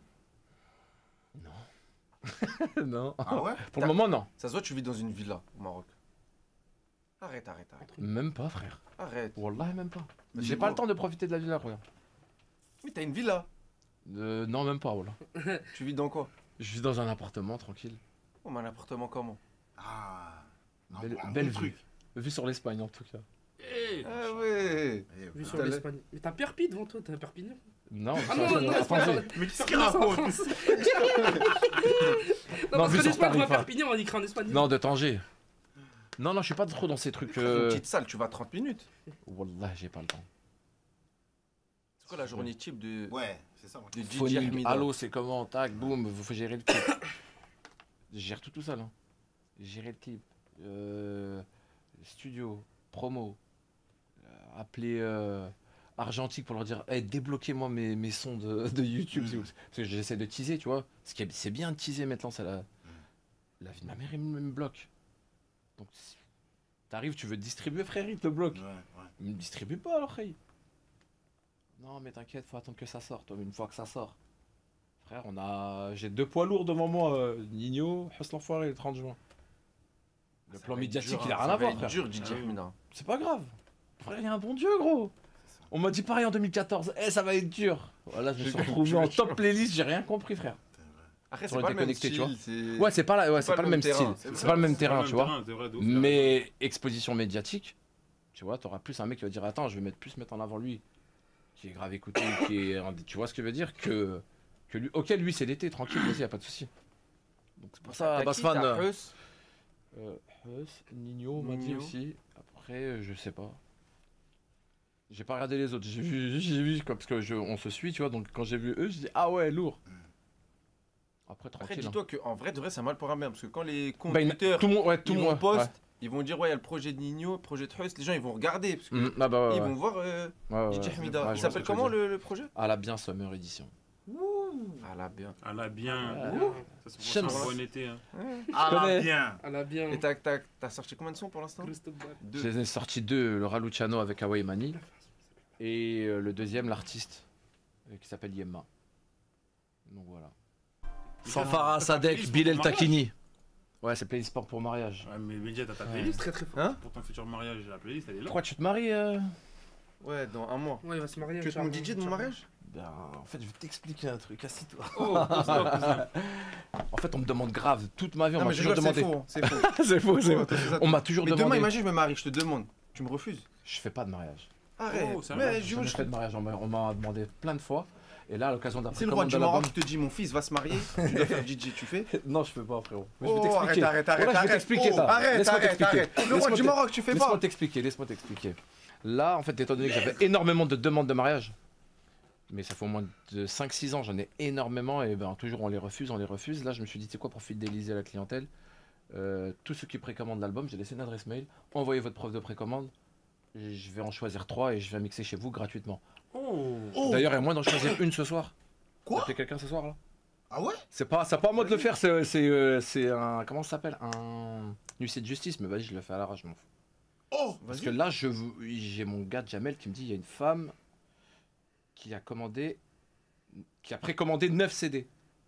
Non. Ah ouais. Pour le moment, non. Ça se voit, tu vis dans une villa au Maroc. Arrête. Même pas, frère. Arrête. Wallah, même pas. Mais J'ai c'est pas beau. le temps de profiter de la vie là, regarde. Mais t'as une villa. Non, même pas, voilà. Tu vis dans quoi? Je vis dans un appartement, tranquille. Oh, mais un appartement comment? Ah. Non, Belle, un belle bon vue. truc. Vue sur l'Espagne, en tout cas. Ah ouais. Eh, Vu voilà. sur l'Espagne. Mais t'as Perpi devant toi, t'as un Perpignan. Non, Ah non, non, c'est pas attendez. Mais qu'est-ce qu'il Perpignan, c'est en raconte? France. Non, Non, parce vu qu'en sur Espagne, on va Paris, Perpignan, on écrit en espagnol. Non, de Tanger. Non, je suis pas trop dans ces trucs. Une petite salle, tu vas 30 minutes. Wallah, j'ai pas le temps. C'est quoi la journée type de Ouais, c'est ça. Ouais. DJ Phoning, Hamida? allô, c'est comment? Tac, boum, vous faut gérer le clip. Je gère tout seul. Hein. Gérer le clip. Studio, promo. Appeler Argentique pour leur dire hey, débloquez-moi mes sons de YouTube. s'il vous plaît. Parce que j'essaie de teaser, tu vois. C'est bien de teaser maintenant, c'est la vie de ma mère, il me bloque. Donc, t'arrives, tu veux te distribuer, frère, il te bloque. Ouais. Il me distribue pas alors, frère. Non, mais t'inquiète, faut attendre que ça sorte. Mais une fois que ça sort, frère, j'ai 2 poids lourds devant moi. Nino, Hus l'enfoiré, le 30 juin. Le plan médiatique, il a rien à voir, frère. dur, DJ Hamida. C'est pas grave. Frère, il y a un bon Dieu, gros. On m'a dit pareil en 2014. Ça va être dur. Voilà, je me suis retrouvé en top playlist, j'ai rien compris, frère. Après, Ils ont c'est pas été le même connectés, tu style. Ouais, c'est pas le même terrain, style. c'est C'est pas le même terrain, tu vois. C'est vrai, de ouf, Mais exposition médiatique, tu vois, t'auras plus un mec qui va dire attends, je vais plus mettre en avant lui, qui est grave écouté, tu vois ce que je veux dire, que lui. Ok, lui c'est l'été, tranquille, vas-y, y a pas de souci. Donc c'est pour ça, T'as qui, Basman. t'as Hus Hus, Nino m'a dit Nino. aussi. Après, je sais pas. J'ai pas regardé les autres. J'ai vu parce que on se suit, tu vois. Donc quand j'ai vu eux, je dis ah ouais, lourd. Après Après, tranquille. dis-toi qu'en vrai, de vrai, c'est mal pour un merde. Parce que quand les comptes Bah, Twitter, tout le monde, ouais, tout ils le vont monde. post, ils vont dire ouais, il y a le projet de Nino, le projet de Hus. Les gens, ils vont regarder. Parce que Ah bah ouais, ils ouais. vont voir Ouais, DJ ouais. Hamida. Ouais, je Il vois ce s'appelle que tu veux comment dire. le projet? À la bien Summer Edition. Ah là, bien. Ah là, bien. Ouais. Ça, c'est pour ça, Shams. un bon été. Hein. Ah là, connais. bien. Elle a bien. Et t'as sorti combien de sons pour l'instant? Christophe Ball. Deux. J'ai sorti 2, le Raluciano avec Hawaii Mani. Et le deuxième, l'artiste, qui s'appelle Yemma. Donc voilà. Fanfara, Sadek, Bilal Takini. Ouais, c'est playlist sport pour mariage. Ouais, mais Benji, t'as ta Ouais. playlist Très très fort. Hein? pour ton futur mariage. La playlist, elle est là. Pourquoi tu te maries Ouais, dans un mois. Ouais, il va se marier. Tu veux être mon DJ de mon mariage? Ben, en fait, je vais t'expliquer un truc, assis-toi. Oh, stop, cousin. En fait, on me demande grave, toute ma vie, on Non, m'a mais je toujours rigole, c'est demandé. faux. C'est faux. C'est faux, c'est Oh, faux. t'as fait ça. On m'a toujours Mais demain, demandé. imagine, je me marie, je te demande. Tu me refuses? Je fais pas de mariage. Arrête. Oh, ça mais va. Je jamais fait de mariage, on m'a demandé plein de fois. Et là, à l'occasion d'un c'est le roi précommande du de Maroc l'album- qui te dit mon fils va se marier, tu dois faire DJ, tu fais? Non, je fais pas, frérot. Mais Oh, je vais t'expliquer. arrête. Voilà, je vais arrête. t'expliquer, Oh, t'as. arrête, Laisse-moi arrête, t'expliquer. arrête. Le roi Laisse-moi du Maroc, tu fais Laisse-moi pas. t'expliquer. Là, en fait, étant donné que j'avais énormément de demandes de mariage, mais ça fait au moins de 5-6 ans, j'en ai énormément, et ben toujours on les refuse. Là, je me suis dit, tu sais quoi, pour fidéliser la clientèle, tous ceux qui précommandent l'album, j'ai laissé une adresse mail, envoyez votre preuve de précommande, je vais en choisir 3 et je vais mixer chez vous gratuitement. Oh. D'ailleurs, il y a moyen d'en choisir une ce soir. Quoi? T'appelez quelqu'un ce soir là? Ah ouais? C'est pas à moi de le faire, c'est un. Comment ça s'appelle? Un huissier de justice, mais vas-y, je le fais à l'arrache, je m'en fous. Oh. Parce que là, j'ai mon gars Jamel qui me dit il y a une femme qui a précommandé 9 CD.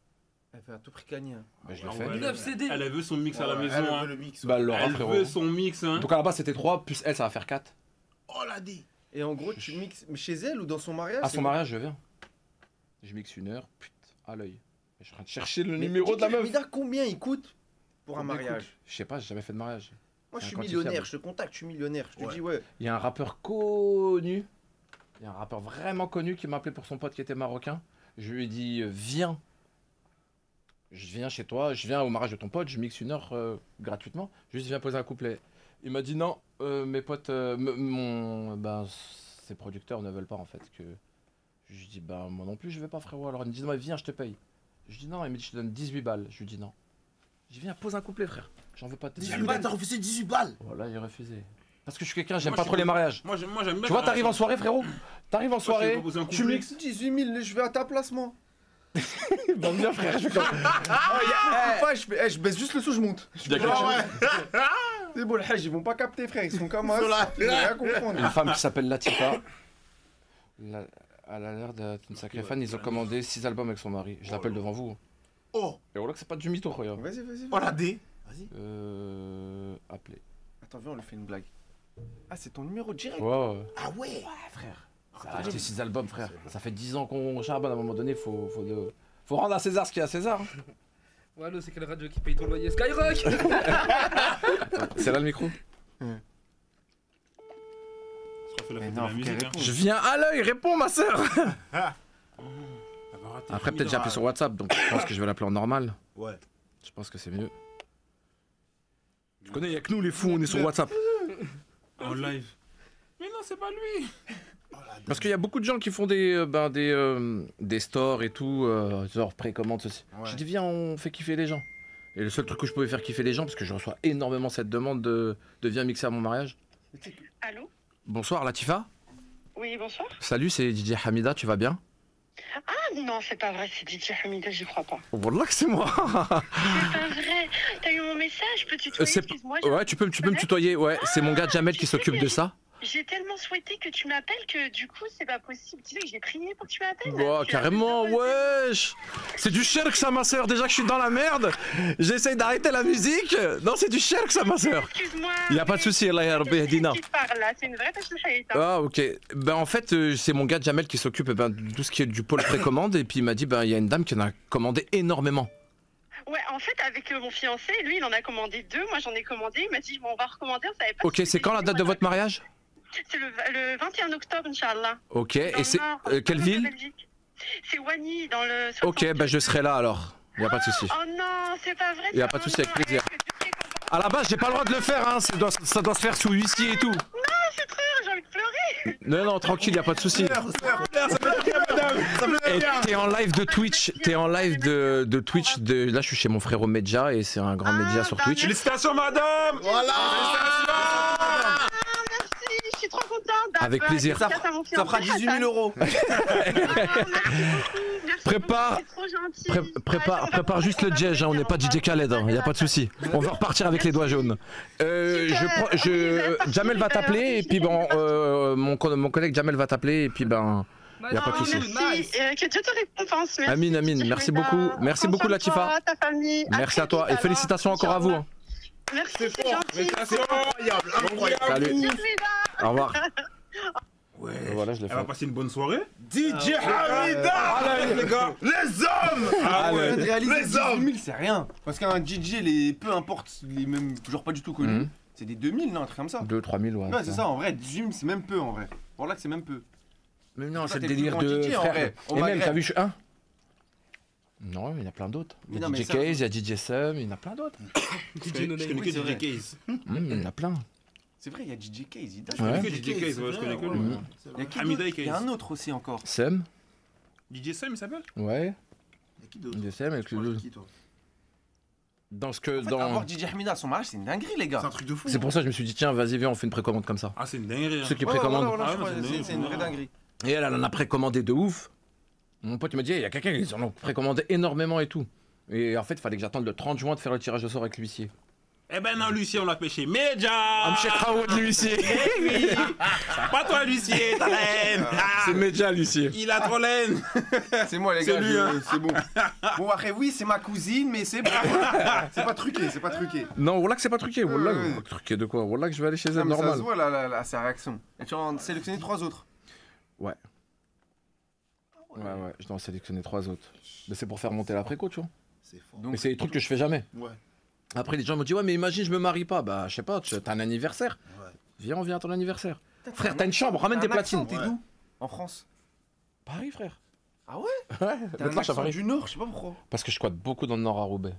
Elle fait à tout prix gagner. Hein. Bah, je le En fais. vrai, 9 CD. Elle veut son mix à la Ouais, maison. elle hein. veut le mix. Bah, elle l'aura, Elle frérot. veut son mix. Hein. Donc à la base, c'était 3, plus elle, ça va faire 4. Oh la D. Et en gros, tu mixes chez elle ou dans son mariage À c'est son quoi? mariage, je viens. Je mixe 1 heure, putain, à l'œil. Je suis en train de chercher le Mais numéro de la DJ meuf. Hamida, combien il coûte pour un Combien mariage? Je sais pas, j'ai jamais fait de mariage. Moi, je C'est suis inquantifiable. millionnaire, je te contacte, je suis millionnaire. Je te Ouais. dis, ouais. Il y a un rappeur connu, il y a un rappeur vraiment connu qui m'a appelé pour son pote qui était marocain. Je lui ai dit, viens. Je viens chez toi, je viens au mariage de ton pote, je mixe 1 heure gratuitement. Juste viens poser un couplet. Il m'a dit non, mes potes, ses producteurs ne veulent pas en fait que. Je lui dis bah moi non plus je vais pas frérot. Alors il me dit non, viens je te paye. Je lui dis non, il me dit je te donne 18 balles. Je lui dis non. Je dis viens pose un couplet frère. J'en veux pas de 18 balles, t'as refusé 18 balles. Voilà, il a refusé. Parce que je suis quelqu'un, j'aime Moi, pas je trop suis- les mariages. Moi, j'aime bien. Tu vois, t'arrives en soirée frérot. T'arrives en Moi, je vais soirée, proposer un tu couplet. mixes. 18 000, je vais à ta place, moi. Bon bien frère, je fais comme. Je baisse juste le sou, je monte. D'accord. C'est bon, le hajj, ils vont pas capter, frère. Ils sont comme moi. Ils sont là. Ils vont rien comprendre. Une femme qui s'appelle Latifa. Elle a l'air d'être une sacrée fan. Ils ont commandé 6 albums avec son mari. Je l'appelle devant vous. Oh, Et voilà que c'est pas du mytho, regarde. Vas-y, vas-y. oh la D. Vas-y. Appelez. Attends, viens, on lui fait une blague. Ah, c'est ton numéro direct. Ouais. Ah ouais. Frère. Ça a acheté 6 albums, frère. Ça fait 10 ans qu'on charbonne. À un moment donné, faut rendre à César ce qu'il y a à César. hein. Ouais, allô, c'est quelle radio qui paye ton loyer? Skyrock. C'est là le micro. Je fais la Mais fête non, de la faut musique. qu'elle hein. réponde. Je viens à l'œil, réponds ma soeur. Elle va rater. Après, peut-être j'ai appelé sur WhatsApp, donc je pense que je vais l'appeler en normal. Ouais. Je pense que c'est mieux. Tu connais, il y a que nous les fous, on est sur WhatsApp. En live. Mais non, c'est pas lui. Oh la D. Parce qu'il y a beaucoup de gens qui font des stores et tout, genre précommande ceci. Ouais. Je dis viens, on fait kiffer les gens. Et le seul truc que je pouvais faire kiffer les gens, parce que je reçois énormément cette demande de viens mixer à mon mariage. Allô? Bonsoir Latifa. Oui, bonsoir. Salut, c'est DJ Hamida, tu vas bien? Ah non, c'est pas vrai, c'est DJ Hamida, j'y crois pas. Wallah que c'est moi. C'est pas vrai. T'as eu mon message, peux tu tutoyer, c'est- excuse-moi. Ouais, tu peux me tutoyer, ouais. C'est mon gars Jamel qui s'occupe de ça. J'ai tellement souhaité que tu m'appelles que du coup, c'est pas possible. Tu sais que j'ai prié pour que tu m'appelles. Oh, carrément, wesh. C'est du shirk ça ma soeur, déjà que je suis dans la merde. J'essaye d'arrêter la musique. Non, c'est du shirk ça ma soeur. Excuse-moi. Y a pas de souci, Allah yarbi Hadina. Qui te parle là, c'est une vraie tâche de haït, hein. Ah ok, ben en fait c'est mon gars Jamel qui s'occupe de tout ce qui est du pôle précommande et puis il m'a dit ben il y a une dame qui en a commandé énormément. Ouais, en fait, avec mon fiancé, lui, il en a commandé 2. Moi, j'en ai commandé. Il m'a dit, bon, on va recommander. On savait pas. Ok, si c'est c'était quand la lui, date de moi, votre mariage? C'est le 21 octobre, Inch'Allah. Ok, Dans et le c'est nord, quelle de ville? Belgique. C'est Wany, dans le. Ok, ben je serai là alors, y a pas de souci. Oh non, c'est pas vrai. Y a pas de souci, avec plaisir. À la base j'ai pas le droit de le faire, hein. Ça doit se faire sous huissier et tout. C'est trop, j'ai envie de pleurer. Non non, tranquille, y a pas de souci. Et t'es en live de Twitch, là je suis chez mon frérot Medja et c'est un grand média sur bah, Twitch. Félicitations, madame. Voilà. Ah, merci, je suis trop contente. Avec plaisir. Ça fera 18 000 euros. Prépare- Prépare juste le jazz, hein, on n'est pas DJ Khaled, hein, y a pas de souci. On va repartir avec les doigts jaunes. Jamel va t'appeler et puis bon, mon collègue Jamel va t'appeler et puis ben. Y a pas de souci. Merci, que Dieu te récompense. Merci, Amine, Amine, Titi merci Hamida. beaucoup. Merci Prends beaucoup, soin de Latifa. toi, ta famille. Merci à toi et très vite, félicitations alors. encore à vous. hein. Merci, c'est gentil. Incroyable, incroyable. Salut, Hamida. au revoir. Ouais. Voilà, je l'ai Elle va fait. passer une bonne soirée. DJ Hamida. Les gars. Les hommes. Ah ouais. Réaliser Les 18 hommes. 000, c'est rien. Parce qu'un DJ, peu importe, il est même genre pas du tout connu. Mhm. C'est des 2000, non, un truc comme ça. 2-3 000, ouais. Ouais, c'est ça, en vrai, 18 000, c'est même peu en vrai. Voilà que c'est même peu. Mais non, Toi, c'est le t'es le délire plus grand de DJ, en frère. vrai, au Et même, Maghreb. t'as vu, je suis un. Non, il y en a plein d'autres. Il y Mais a non, mais DJ ça- Case, il y a DJ Sum, il y en a plein d'autres. Je connais Oui, que c'est vrai. DJ Case. Il y en a plein. C'est vrai, il y a DJ Case, il date. Je connais Ouais. que DJ Case, ouais, je connais que lui. Mhm. Il y a qui Hamida d'autre et Case. Il y a un autre aussi encore. Sum, DJ Sam, il s'appelle? ouais. Il y a qui d'autre? DJ Sum avec Tu parles de le. qui, toi? Dans ce que. En fait, Dans... avoir DJ Hamida à son mariage, c'est une dinguerie, les C'est gars. un truc de fou. C'est pour ça que je me suis dit, tiens, vas-y, viens, on fait une précommande comme ça. Ah, c'est une dinguerie. hein. Ceux qui Ouais, précommandent. voilà, Ah, je crois, ouais, c'est une vraie dinguerie. Et elle en a précommandé de ouf. Mon pote il m'a dit, il y a quelqu'un qui en a précommandé énormément et tout. Et en fait, il fallait que j'attende le 30 juin de faire le tirage au sort avec l'huissier. Eh ben non, l'huissier, on l'a pêché. Medja. Amchek Raoud, l'huissier. Eh oui. Pas toi, l'huissier, ta laine. C'est Medja, l'huissier. Il a trop laine. C'est moi, les C'est gars, lui, hein. c'est bon. Bon, après, oui, c'est ma cousine, mais c'est bon. C'est pas truqué, c'est pas truqué. Non, Wallah que c'est pas truqué. Wallah, ouais. truqué de quoi? Wallah que je vais aller chez Non, elle, mais ça normal. se voit, là, sa réaction. Et tu en as sélectionné 3 autres. Ouais. Ouais, je dois en sélectionner 3 autres. Mais c'est pour faire monter la préco, tu vois. C'est fort. Mais c'est des trucs que je fais jamais. Ouais. Après, les gens me disent, ouais, mais imagine, je me marie pas. Bah, je sais pas, t'as un anniversaire. Ouais. Viens, on vient à ton anniversaire. Frère, t'as une chambre, ramène des platines. T'es d'où en France? Paris, frère. Ah ouais? Ouais, T'as un maintenant, je suis à accent Paris. du Nord, je sais pas pourquoi. Parce que je squatte beaucoup dans le Nord à Roubaix.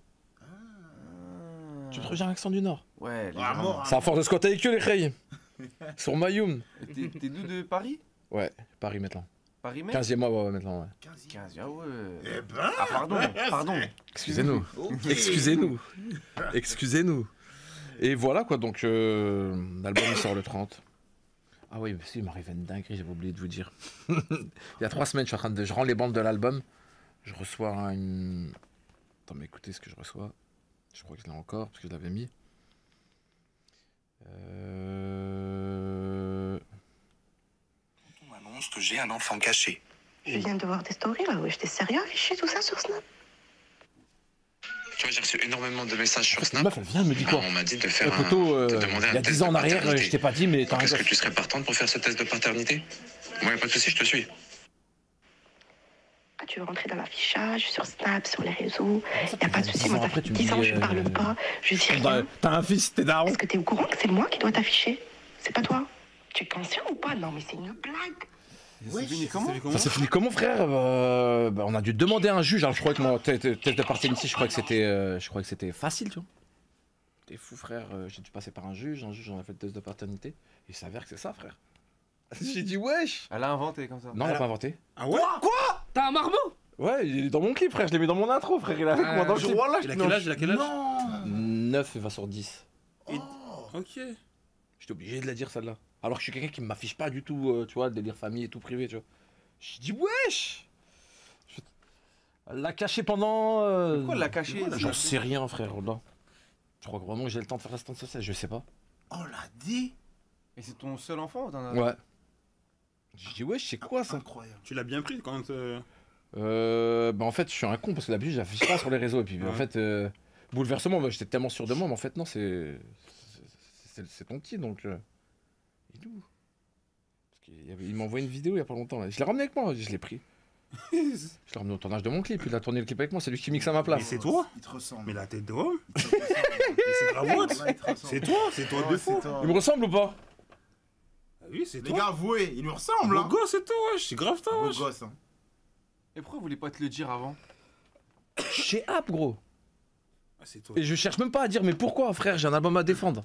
Tu trouves que j'ai un accent du Nord? Ouais, les Ah, gens. mort. C'est à force de squatter avec eux, les reilles. Sur Mayoum. Et T'es d'où de Paris? Ouais, Paris maintenant. Paris même? 15e mois, ouais, maintenant, ouais. 15, ah ouais. Eh ben. Ah, pardon. Excusez-nous. Ok. Excusez-nous. Excusez-nous. Et voilà quoi, donc l'album il sort le 30. Ah oui, mais si, il m'arrive une dinguerie, j'avais oublié de vous dire. Il y a 3 semaines, je rends les bandes de l'album. Je reçois une... Attends, mais écoutez ce que je reçois. Je crois que je l'ai encore, parce que je l'avais mis. On m'annonce que j'ai un enfant caché. Je viens de voir des stories là, ouais, j'étais sérieux affiché tout ça sur Snap. Tu vois, j'ai reçu énormément de messages sur La Snap. meuf, elle vient, elle me dit quoi? On m'a dit de faire Eh, poto, de demander il y a un 10 test ans en de arrière, paternité. je t'ai pas dit, mais t'as un Est-ce que gosse. tu serais partante pour faire ce test de paternité? Ouais, pas de soucis, je te suis. Ah, tu veux rentrer dans l'affichage, sur Snap, sur les réseaux. Y a pas de souci, 10 moi ans ça après, fait tu me 10 ans, dis, je parle pas, je dis rien. T'as un fils, t'es daron. Est-ce que t'es au courant que c'est moi qui dois t'afficher? C'est pas toi? Tu es conscient ou pas? Non mais c'est une blague. C'est fini comment? Ça s'est fini comment, frère? On a dû demander à un juge. Alors, je crois que mon test de paternité, je crois que c'était facile, tu vois. T'es fou, frère. J'ai dû passer par un juge en a fait le test de paternité. Et il s'avère que c'est ça, frère. J'ai dit, wesh. Elle a inventé comme ça. Non, elle a pas inventé. Ah ouais? T'as un marmot? Ouais, il est dans mon clip, frère. Je l'ai mis dans mon intro, frère. Il est avec moi dans le clip. Voilà, Il a quel âge? Il a quel âge? Non. 9, il va sur 10. Ok. J'étais obligé de la dire, celle-là. Alors que je suis quelqu'un qui ne m'affiche pas du tout, tu vois, le délire famille et tout privé, tu vois. J'ai dit, wesh. Elle l'a caché pendant... Pourquoi elle l'a caché? J'en sais rien, frère. Là. Je crois que vraiment que j'ai le temps de faire l'assistante sociale, je sais pas. On l'a dit. Et c'est ton seul enfant ou t'en as? Ouais. J'ai dit, wesh, c'est quoi ça? Incroyable. Tu l'as bien pris quand. Bah en fait, je suis un con parce que d'habitude, j'affiche pas sur les réseaux. Et puis en fait, bouleversement, bah, j'étais tellement sûr de moi, mais en fait, non, c'est ton petit donc. Il est où? Il m'a envoyé une vidéo il y a pas longtemps. Là. Je l'ai ramené avec moi, je l'ai pris. Je l'ai ramené au tournage de mon clip, il a tourné le clip avec moi, c'est lui qui mixe à ma Mais place. c'est toi? Il te ressemble. Mais la tête d'homme? Il te ressemble. Mais c'est grave what? Ouais, il te ressemble. C'est toi Ouais, de fou. c'est toi. Il me ressemble ou pas? Ah oui, c'est Les toi. gars, avouez, il lui ressemble. Beau Hein. gosse, c'est toi, wesh. C'est grave toi, Beau wesh. gosse. Hein. Et pourquoi vous voulez pas te le dire avant? Chez App, gros. Ah, c'est toi. Et je cherche même pas à dire, mais pourquoi, frère? J'ai un album à défendre.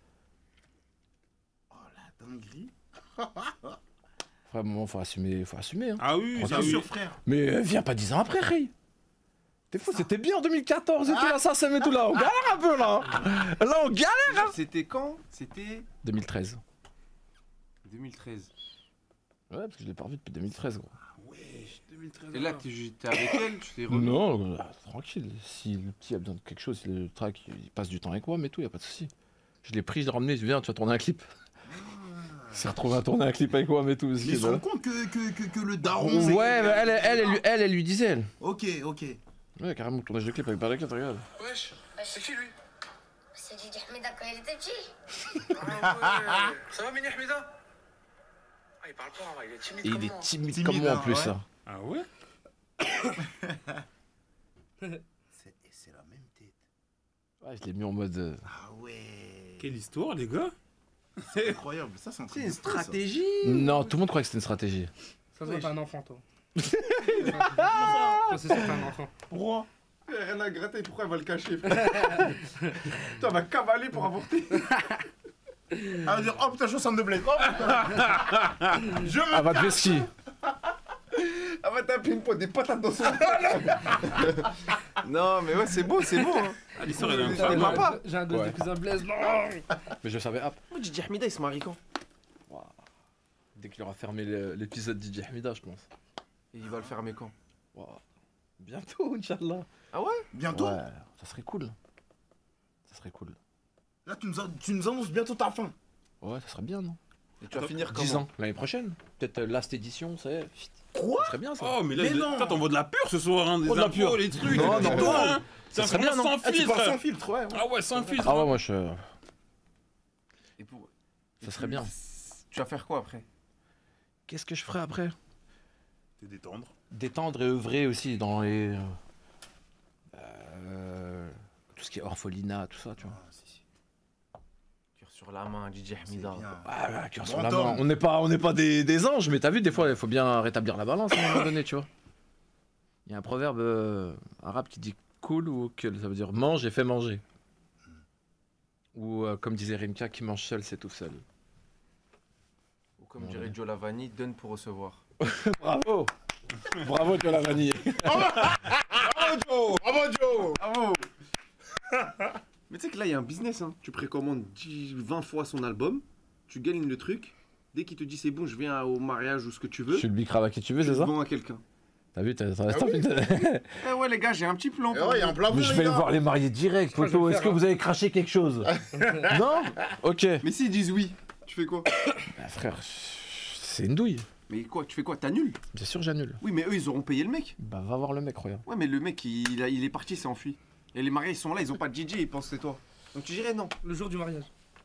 Oh la dinguerie. Frère, bon, faut assumer, hein. Ah oui, Bien ça oui. sûr, frère. Mais viens pas 10 ans après, Ray. T'es fou, c'était bien en 2014 et tout, là, ça et tout, là. On galère un peu, là. Là, on galère. C'était quand? C'était 2013. 2013. Ouais, parce que je l'ai pas revu depuis 2013, gros. Wesh, 2013. Et là, t'es avec elle? Tu t'es revu? Non, tranquille. Si le petit a besoin de quelque chose, si le track, il passe du temps avec moi, mais tout, y a pas de souci. Je l'ai pris, je l'ai ramené, je viens, tu vas tourner un clip. Il s'est retrouvé à tourner un clip avec moi, mais tout. Mais ils se rendent compte que le daron. c'est Ouais, quelqu'un- mais elle lui disait, elle. Ok. Ouais, carrément, tournage de clip avec Barry 4, regarde. Wesh, c'est qui lui? C'est Didi Ahmeda quand il était petit. Ah ouais. Ça va, Mini Ahmeda? Ah, il parle pas, hein, il est timide Et comme il moi. est timide Timide, comme moi en hein, plus, ouais. ça. Ah ouais? C'est la même tête. Ouais, je l'ai mis en mode. Ah ouais. Quelle histoire, les gars? C'est incroyable. Ça, c'est un truc C'est une de fou, ça. stratégie. Non, tout le monde croit que c'était une stratégie. Ça se voit, t'es un enfant, toi. Toi, c'est sûr, t'es un enfant. Pourquoi? Rien à gratter, pourquoi elle va le cacher, frère? Toi, elle va cavaler pour avorter. Elle va dire, oh putain, je sens de blé. Oh putain. Je me Ah, va te cache. vestir. Elle va taper une pote, des patates dans son Non, mais ouais, c'est beau, hein. Ah, l'histoire, elle est C'était incroyable. papa. J'ai un gosse Ouais. de cousin Blaise, non. Mais je savais, hop. Moi, Didi Ahmeda, il se marie quand? Dès qu'il aura fermé l'épisode DJ Hamida, je pense. Et il va le fermer quand? Wow. Bientôt, Inch'Allah. Ah ouais? Bientôt. Ouais, ça serait cool. Ça serait cool. Là, tu nous annonces bientôt ta fin. Ouais, ça serait bien, non? Et tu vas finir 10 comment? ans, l'année prochaine. Peut-être last édition, c'est. Quoi? Ça serait bien ça. Oh, mais là, Mais non. toi, t'envoies de la pure ce soir, hein, des Oh, de la infos, pure. les trucs. Non, non, toi, non. hein. C'est Ça serait vraiment bien, non? sans Ah, tu filtre. pars sans filtre, ouais. Ah ouais, sans filtre. Ah ouais, moi je. Et pour... Ça serait bien. Tu vas faire quoi après? Qu'est-ce que je ferais après? T'es détendre. Détendre et œuvrer aussi dans les. Tout ce qui est orphelinat, tout ça, tu vois. Ah, si. Cœur sur la main, DJ Hamida. C'est bien. Ah, ouais, cœur sur Bon la temps. main. On n'est pas des anges, mais t'as vu, des fois, il faut bien rétablir la balance à un moment donné, tu vois. Il y a un proverbe arabe qui dit cool ou kul, ça veut dire mange et fais manger. Ou comme disait Rimka, qui mange seul s'étouffe seul. Ou comme dirait Joe Lavani, donne pour recevoir. Bravo! Bravo, Joe Lavani. Bravo Joe! Bravo Joe! Bravo. Mais tu sais que là, il y a un business. Hein. Tu précommandes 20 fois son album, tu gagnes le truc. Dès qu'il te dit c'est bon, je viens au mariage ou ce que tu veux, Je suis le bicrava que tu veux, tu c'est le ça? vends à quelqu'un. T'as vu, t'as oui. Eh ouais, les gars, j'ai un petit plan. Eh pour ouais, il y a vous. un plafond, Mais je les vais gars. voir les mariés direct, crois que poto. je vais Est-ce le que faire, vous avez craché quelque chose? Non? Ok. Mais s'ils disent oui, tu fais quoi? Bah, frère, c'est une douille. Mais quoi, tu fais quoi? T'annules? Bien sûr, j'annule. Oui, mais eux, ils auront payé le mec. Bah, va voir le mec, regarde. Ouais, mais le mec, il est parti, il s'est enfui. Et les mariés, ils sont là, ils ont pas de DJ, ils pensent que c'est toi. Donc tu dirais non. Le jour du mariage.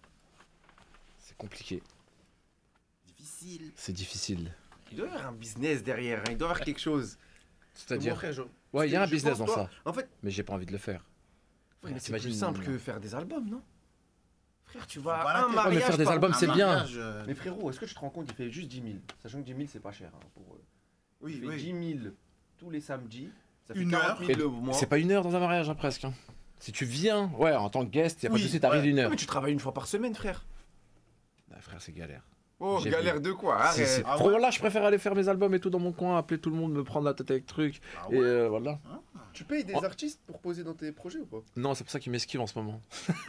C'est compliqué. Difficile. C'est difficile. Il doit y avoir un business derrière, hein. Il doit y avoir quelque chose. C'est-à-dire. Mon frère, je- Ouais, il y a un je business pense, dans toi, ça. En fait, Mais j'ai pas envie de le faire. ouais, mais c'est t'imagines, plus simple que faire des albums, non? Frère, tu vas Pas à la un tête. mariage. Ouais, mais faire des par- albums, Un c'est bien. mariage, Mais frérot, est-ce que tu te rends compte, il fait juste 10 000. Sachant que 10 000, c'est pas cher. Hein, pour... Il Oui, fait oui. 10 000 tous les samedis. Ça fait Une 40 heure. 000 le mois. C'est pas une heure dans un mariage, hein, presque. hein. Si tu viens, ouais, en tant que guest, y a pas Oui, de souci, t'arrives ouais. une Ouais, heure. mais tu travailles une fois par semaine, frère. Ah, frère, c'est galère. Oh, J'ai galère vu. de quoi? C'est- Arrête. Ah Frérot, ouais. là, je préfère aller faire mes albums et tout dans mon coin, appeler tout le monde, me prendre la tête avec trucs. Ah Et ouais. voilà. Tu payes des Oh. artistes pour poser dans tes projets ou pas? Non, c'est pour ça qu'ils m'esquivent en ce moment.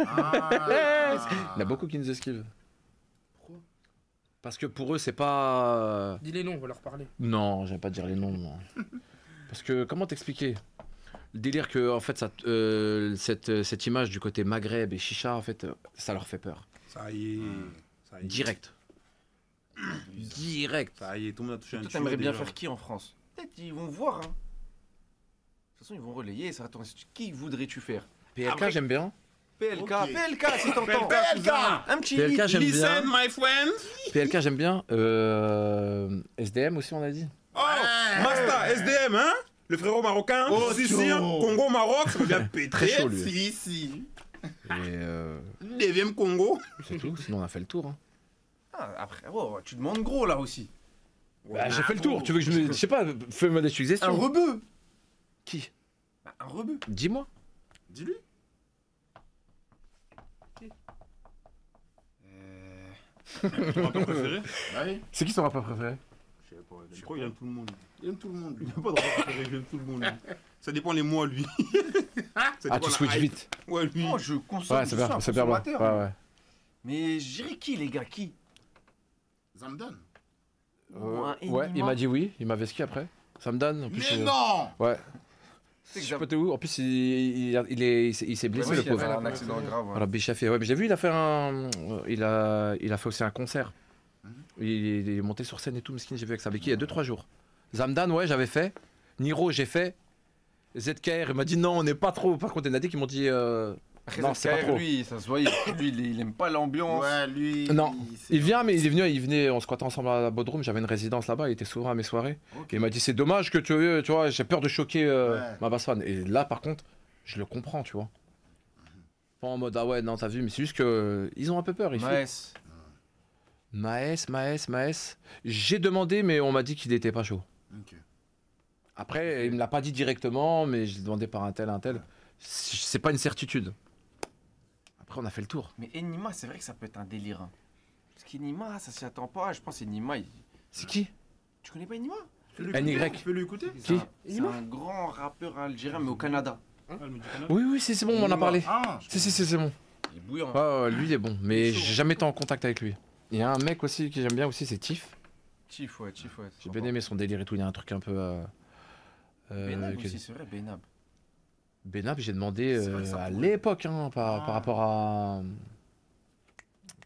Ah. Il y en a beaucoup qui nous esquivent. Pourquoi? Parce que pour eux, c'est pas. Dis les noms, on va leur parler. Non, j'aime pas dire les noms, moi. Parce que, comment t'expliquer? Le délire que, en fait, cette image du côté Maghreb et Chicha, en fait, ça leur fait peur. Ça y est. Ça y est. Direct. Direct. Ça y est, tout le monde a touché un Toi, tuyau t'aimerais bien déjà. faire qui en France? Peut-être ils vont voir. Hein. De toute façon, ils vont relayer. Ça, attends, qui voudrais-tu faire? PLK, Après- j'aime bien. PLK, Ok. PLK, si t'entends. PLK, Un petit PLK, hit. j'aime bien. Listen, my friend. PLK, j'aime bien. SDM aussi, on a dit. Oh, Masta, SDM, hein? Le frérot marocain. Oh, Sicile, Joe. Congo, Maroc, ça veut bien péter. Très chaud, lui. Si, si. Et 9e Congo. c'est tout, sinon on a fait le tour. hein. Ah, après, oh, tu demandes gros là aussi. Bah, j'ai fait le tour, tu veux que je sais pas, fais-moi des Un suggestions. rebeu. Qui? Bah, un rebeu. Dis-moi. Dis-lui. Ton rappeur préféré? C'est qui son rappeur préféré? Je sais pas. Je crois qu'il aime tout le monde. Il aime tout le monde. Il n'a pas de rappeur préféré, il aime tout le monde. Ça dépend les mois, lui. Ça Ah, dépend tu la switches hype. vite. Ouais, lui. Oh, je consomme. Ouais, c'est bien, c'est bien bon. Ouais, ouais. Mais je dirais qui, les gars, qui? Zamdan. Ouais, Ouais, il Enima. m'a dit oui, il m'a vesqué après. Ça me donne. En plus, Mais non. Ouais. C'est Je que sais pas t'es où. En plus, il s'est blessé, Ouais, le il a fait pauvre. un accident grave. ouais. Voilà, Bichafé. Ouais, mais j'ai vu, il a fait il a fait aussi un concert. Il est monté sur scène et tout, Miskin, j'ai vu avec sa béquille il y a 2-3 jours. Zamdan, ouais, j'avais fait. Niro, j'ai fait. ZKR, il m'a dit non, on n'est pas trop. Par contre, il y en a des qui m'ont dit Après, non, c'est pas ZKR, trop. lui, ça se voyait. Lui, il aime pas l'ambiance. Ouais, lui. Non. c'est- Il vient, mais il venait, on squattait ensemble à Bodrum, j'avais une résidence là-bas, il était souvent à mes soirées. Ok. Et il m'a dit c'est dommage que tu vois, j'ai peur de choquer Ouais. ma basse fan. Et là, par contre, je le comprends, tu vois. Pas en mode ah ouais, non, t'as vu, mais c'est juste que ils ont un peu peur. Ils flippent. Maes. J'ai demandé, mais on m'a dit qu'il n'était pas chaud. Ok. Après, il me l'a pas dit directement, mais j'ai demandé par un tel. C'est pas une certitude. Après, on a fait le tour. Mais Enima, c'est vrai que ça peut être un délire. hein. Parce qu'Enima, ça s'y attend pas. Je pense qu'Enima, C'est qui? tu connais pas Enima? NY. Tu peux lui écouter? Qui? C'est un grand rappeur algérien, mais au Canada. Ah, le Médicament. Oui, c'est bon, on en a parlé. Ah, Si, c'est bon. Il est bouillant. Ouais, lui, il est bon, mais j'ai jamais été en contact avec lui. Il y a un mec aussi que j'aime bien aussi, c'est Tiff. Chief, ouais. J'ai bien aimé son délire et tout. Il y a un truc un peu. Benab que- aussi, c'est vrai, Benab. Benab, j'ai demandé C'est vrai que ça à pourrait. l'époque, hein, par rapport à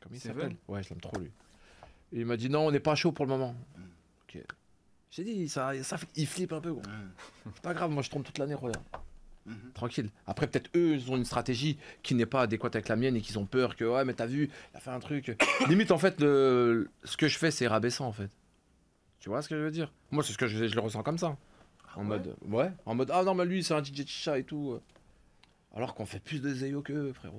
Comment il Seven. s'appelle? Ouais, je l'aime trop lui. Et il m'a dit non, on n'est pas chaud pour le moment. Ok. J'ai dit, il flippe un peu, gros. C'est pas grave, moi je trompe toute l'année, regarde. Tranquille. Après, peut-être eux, ils ont une stratégie qui n'est pas adéquate avec la mienne et qu'ils ont peur que, ouais, mais t'as vu, il a fait un truc. Limite, en fait, ce que je fais, c'est rabaissant, en fait. Tu vois ce que je veux dire? Moi, c'est ce que je le ressens comme ça. En mode, ouais, en mode, ah non, mais lui, c'est un DJ chicha et tout. Alors qu'on fait plus de Zeyo qu'eux, frérot.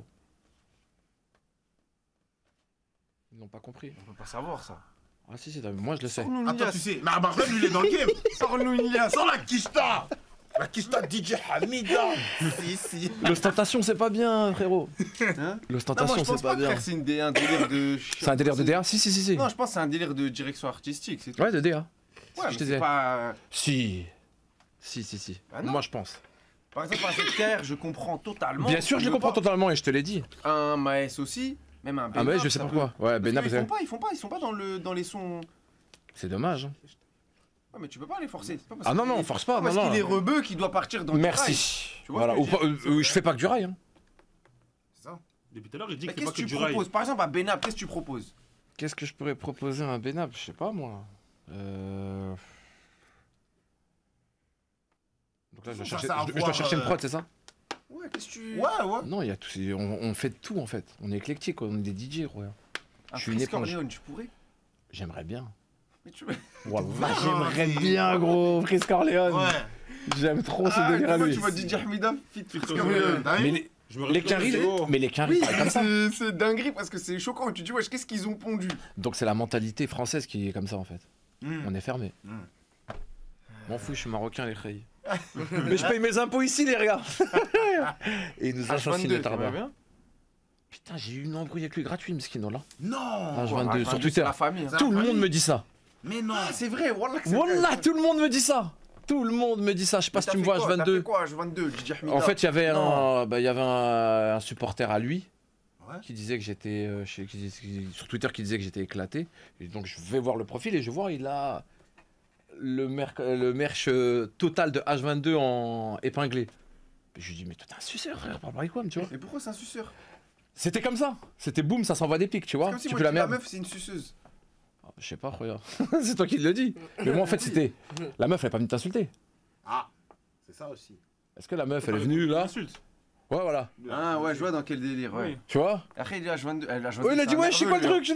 Ils n'ont pas compris. On peut pas savoir ça. Ah si, moi je le sais. Attends, tu sais, mais Abarben, lui, il est dans le game. Sors-nous Ilias. Sors la quicheta. La quicheta DJ Hamida. Si. L'ostentation, c'est pas bien, frérot. Hein? L'ostentation, c'est pas bien. C'est un délire de. C'est un délire de DA? Si. Non, je pense que c'est un délire de direction artistique. C'est tout. Ouais, de DA. Ouais, mais je te c'est disais. pas. Si. Ah non. Moi, je pense. Par exemple, un sectaire, je comprends totalement. Bien sûr, je le comprends totalement et je te l'ai dit. Un Maes aussi, même un Benap. Ah, mais je sais pourquoi. Ouais, Benap, ils sont pas dans les sons. c'est dommage. Hein. Ouais, mais tu peux pas les forcer. Pas parce Ah non, qu'il non, est- force pas. Parce non, qu'il non. est rebeu qui doit partir dans le rail. Merci. Tu vois Voilà. ce que je veux dire Je fais pas que du rail. Hein. C'est ça. Depuis tout à l'heure, il dit Mais qu'il fait qu'est-ce pas que que tu du rail. proposes? Par exemple, à Benap, qu'est-ce que tu proposes? Qu'est-ce que je pourrais proposer à un Benap? Je sais pas, moi. Donc là, je dois Ça, chercher, ça a je dois voir, chercher une prod, c'est ça? Ouais, qu'est-ce que tu. Ouais. Non, il y a tout. On fait de tout, en fait. On est éclectique, on est des DJ, regarde. Un je suis une Frisk éponge. Orléans, tu pourrais? J'aimerais bien. Mais tu. Wallah, j'aimerais bien, gros, Frisk Orléans. Ouais. J'aime trop ce Ah, délire à pourquoi lui. tu vois DJ Hamida fit Frisk Ouais, Orléans? t'as Mais vu les quinries, Oui, parlent comme ça. c'est dinguerie parce que c'est choquant. Tu dis, wesh, qu'est-ce qu'ils ont pondu? Donc c'est la mentalité française qui est comme ça, en fait. Mm. On est fermé. M'en fous, je suis marocain, les khayes. Mais je paye mes impôts ici, les gars. Et il nous a chancé les tarbas. bien. Putain, j'ai eu une embrouille avec lui gratuit, Mskino, là. Non. H22 sur Twitter. La famille. Tout le monde me dit ça. Mais non. Ah, c'est vrai, wallah que c'est Wallah, vrai. tout le monde me dit ça. Tout le monde me dit ça. Je sais pas si tu me vois, T'as fait H22. quoi, H22, DJ Hamida? En fait, il y avait Non. il y avait un supporter à lui Ouais. qui disait que j'étais sur Twitter qui disait que j'étais éclaté. Et donc je vais voir le profil et je vois il a le merch total de H22 en épinglé. Et je lui dis mais toi t'es un suceur frère, parle pas quoi, tu vois. Et pourquoi c'est un suceur? C'était comme ça. C'était boum, ça s'envoie des pics, tu vois. Comme si Tu moi peux la je dis, la merde. meuf c'est une suceuse. Ah, je sais pas, regarde. C'est toi qui le dis. Mais moi en fait c'était la meuf elle est pas venue t'insulter. Ah. C'est ça aussi. Est-ce que la meuf elle est venue là? Insulte. Ouais voilà. Ah ouais, je vois dans quel délire, ouais. Oui. Tu vois? Après il est H22. Ouais, il a dit ouais, je sais quoi le truc.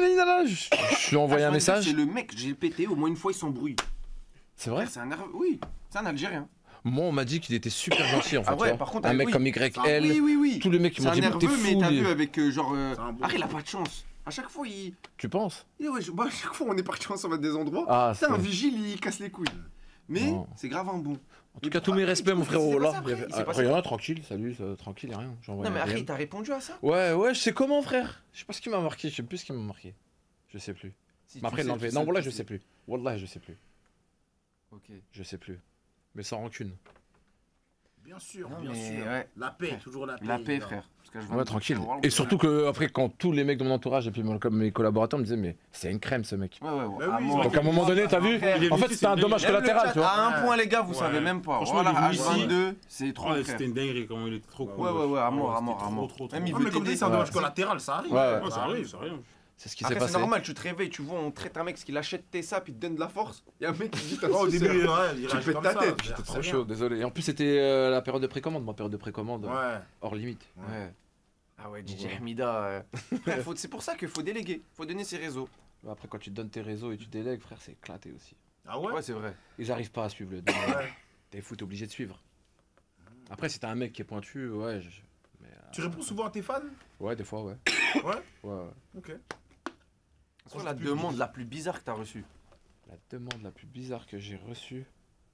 Je lui ai envoyé un message. C'est le mec, j'ai pété, au moins une fois il s'embrouille. C'est vrai? C'est un nerveux. Oui, c'est un Algérien. Moi, on m'a dit qu'il était super gentil en fait. Ah ouais, tu vois. par contre, un mec oui. comme YL. Oui. Tous les mecs qui C'est m'ont un dit, mais t'es nerveux, mais fou. t'as lui. vu avec genre. un bon Après, il a pas de chance. À chaque fois, il. Tu penses? Ouais, à chaque fois, on est parti ensemble à des endroits. Ah, C'est un vigile, il casse les couilles. Mais Non. c'est grave un bon. En tout cas, tous mes respects, mon frérot. Là, Il s'est passé rien, tranquille, salut, tranquille, y'a rien. Non, mais après, t'as répondu à ça? Ouais, je sais comment, frère. Je sais pas ce qui m'a marqué, je sais plus ce qui m'a marqué. Je sais plus. Si, Mais après, tu sais, l'enlever. tu Non, sais, voilà, tu je sais. sais plus. Wallah, je sais plus. Ok. Je sais plus. Mais sans rancune. Bien sûr, Non, bien mais sûr. ouais. La paix, Frère. toujours la paix. La paix, évidemment. frère. Parce que Ouais, tranquille. Et surtout que, après, quand tous les mecs de mon entourage et puis comme mes collaborateurs me disaient, mais c'est une crème ce mec. Ouais. Bah oui, amour. Donc à un moment donné, t'as vu? Frère, En fait, c'était un dommage Même le collatéral, chat, tu vois. À un point, les gars, vous Ouais. savez même pas. Franchement, Voilà, il est venu ici. H22, c'est trop. Ouais, frère. c'était une dinguerie, comment il était trop cool. Ouais, à mort. Trop. Même il Ah, veut mais comme t'aider, dit, c'est un ça. dommage collatéral, ça arrive. Ouais. Ouais, ça arrive, c'est rien. C'est ce qui s'est Après, c'est passé. normal, tu te réveilles, tu vois, on traite un mec parce qu'il achète tes sapes, il te donne de la force. Il y a un mec qui dit t'as Au début, ouais, il Tu réagit pètes comme ta ça. tête. J'étais Trop chaud, désolé. Et en plus, c'était la période de précommande, ma période de précommande, Ouais. hors limite. Ouais. Ah ouais, DJ Ouais. Hamida. Frère, c'est pour ça qu'il faut déléguer, faut donner ses réseaux. Après, quand tu te donnes tes réseaux et tu délègues, frère, c'est éclaté aussi. Ah ouais? Ouais, c'est vrai. Ils arrivent pas à suivre le délire. Ouais. T'es fou, t'es obligé de suivre. Après, si t'as un mec qui est pointu, ouais. Mais, Tu réponds souvent à tes fans? ouais, des fois, ouais. Ouais. Ouais. Ok. C'est quoi la demande la plus bizarre que t'as reçue? La demande la plus bizarre que j'ai reçue.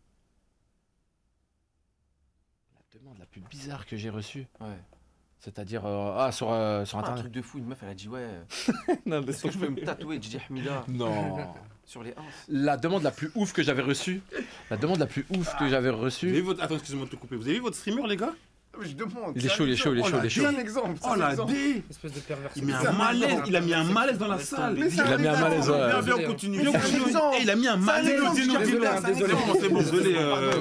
La demande la plus bizarre que j'ai reçue. Ouais. C'est-à-dire, sur Un internet. truc de fou, une meuf elle a dit ouais. Non, Est-ce que je peux me tatouer DJ Hamida Non. sur les hanches? La demande la plus ouf que j'avais reçue. La demande la plus ouf que j'avais Vous avez reçue. vu votre... Attends, excusez-moi de te couper. Vous avez vu votre streamer, les gars? Je demande. Il est chaud, il est chaud, il est chaud, il est chaud. C'est un exemple. Oh la D. Espèce de pervers. Il met un malaise, il a mis un malaise dans la salle. Il a mis un malaise, ouais. Viens, on continue. Mais c'est un exemple. Il a mis un malaise. Dis-nous, Désolé, c'est bon, désolé.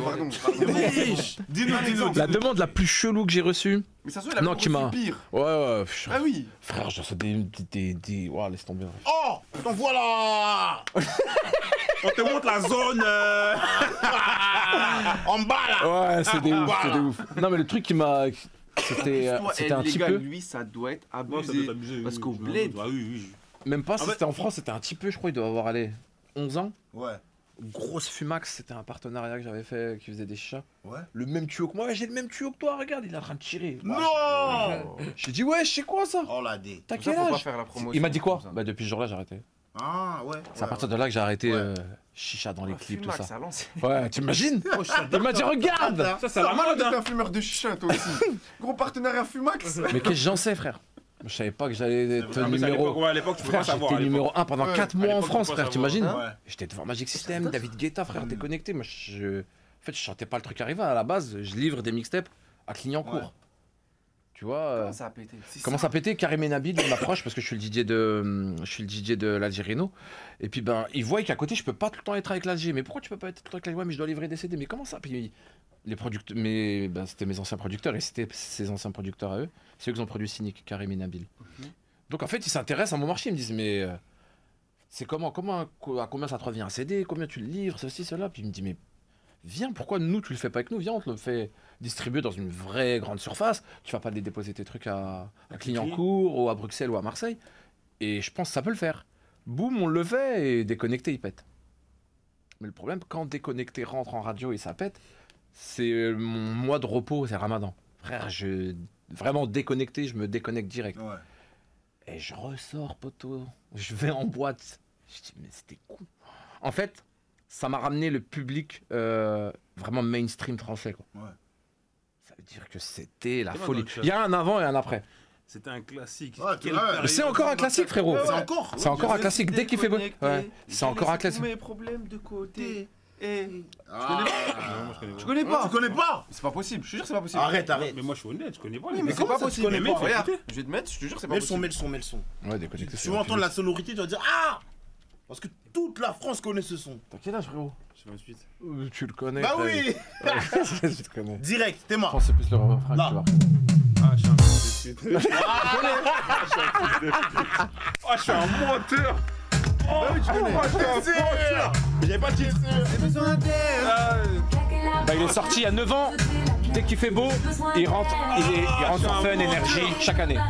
Dis-nous. La demande la plus chelou que j'ai reçue. Mais ça se trouve, Non, qui m'a. pire. Ouais. Ah oui. Frère, je reçois des. Ouais, laisse tomber. Oh, donc voilà. On te montre la zone. En bas là. Ouais, c'est des ouf, c'est des ouf. Non, mais le truc qui m'a. C'était un petit peu. Lui, ça doit être Non, ça abusé. doit t'abuser. Parce qu'au bled. Ah oui. Même pas, si En fait- c'était en France, c'était un petit peu, je crois, il doit avoir allé 11 ans. Ouais. Grosse Fumax, c'était un partenariat que j'avais fait qui faisait des chichas. Ouais. Le même tuyau que moi, ouais, j'ai le même tuyau que toi, regarde, il est en train de tirer. Non. J'ai dit, ouais, je sais quoi ça? Oh la D. T'as Ça, quel faut pas âge? faire la promotion. Il m'a dit quoi? comme ça. Bah, depuis ce jour-là, j'ai arrêté. Ah ouais. C'est à partir de là que j'ai arrêté Ouais. chicha dans les clips, tout Fumax, ça. à l'ancienne. Ouais, t'imagines? Il m'a dit, regarde! Ça, c'est la Normal mode. d'être un fumeur de chicha, toi aussi. Gros partenariat Fumax. Mais qu'est-ce que j'en sais, frère? Je savais pas que j'allais être numéro. À l'époque, tu peux Frère, pas savoir. j'étais numéro 1 pendant Ouais. 4 À mois en l'époque, France, tu peux frère, pas t'imagines? savoir. Ouais. J'étais devant Magic System, David Guetta, frère, déconnecté. Moi, en fait, je sentais pas le truc arriver. À la base, je livre des mixtapes à Clignancourt. Ouais. Tu vois Comment ça a pété? Comment ça pétait? Karim Nabil, il m'approche parce que je suis le DJ de l'Algérino. Et puis, ben, il voit qu'à côté, je peux pas tout le temps être avec l'Algérie. Mais pourquoi tu peux pas être tout le temps avec l'Algérie? Ouais, mais je dois livrer des CD. Mais comment ça? Puis, les producteurs, ben, c'était mes anciens producteurs et c'était ses anciens producteurs à eux. C'est eux qui ont produit Cynic, Karim et Nabil. Donc en fait, ils s'intéressent à mon marché. Ils me disent, mais c'est à combien ça te revient un CD? Combien tu le livres? Ceci, cela. Puis il me dit, mais viens, pourquoi nous, tu le fais pas avec nous? Viens, on te le fait distribuer dans une vraie grande surface. Tu vas pas aller déposer tes trucs à Clignancourt ou à Bruxelles ou à Marseille. Et je pense que ça peut le faire. Boum, on le fait et Déconnecté, il pète. Mais le problème, quand Déconnecté rentre en radio et ça pète, c'est mon mois de repos, c'est Ramadan. Frère, vraiment Déconnecté, je me déconnecte direct. Ouais. Et je ressors, poteau. Je vais en boîte. Je dis, mais c'était cool. En fait, ça m'a ramené le public vraiment mainstream français, quoi. Ouais. Ça veut dire que c'était la Comment folie. donc, Il y a un avant et un après. C'était un classique. Ouais, Quelle ouais. période. Mais c'est encore un classique, frérot. C'est encore. C'est encore un classique. Dès qu'il fait beau. Ouais. C'est encore un classique. Mes problèmes de côté. Ah. Non, moi, je connais pas. Tu connais pas? Tu connais pas? C'est pas possible. Je te jure, c'est pas possible. Arrête. Mais moi, je suis honnête, je connais pas. Oui, les mais mecs. c'est pas ça, tu possible. connais Mais pas? regarde, Écoutez. je vais te mettre, je te jure, c'est pas Mets le son, possible. mets le son. Ouais, Déconnecté. Tu vas entendre la sonorité, tu vas dire ah. Parce que toute la France connaît ce son. T'as quel âge, frérot? Je suis 28. Tu le connais. Bah frère. oui. Tu le connais. Direct, t'es Je mort. pense que c'est plus le refrain Là. que tu vois. Ah, je suis un fils de pute. Ah, je suis un menteur. Oh, je suis un menteur. Mais j'avais pas de titre. Bah, il est sorti il y a 9 ans. Dès qu'il fait beau, il rentre en Fun Énergie chaque année.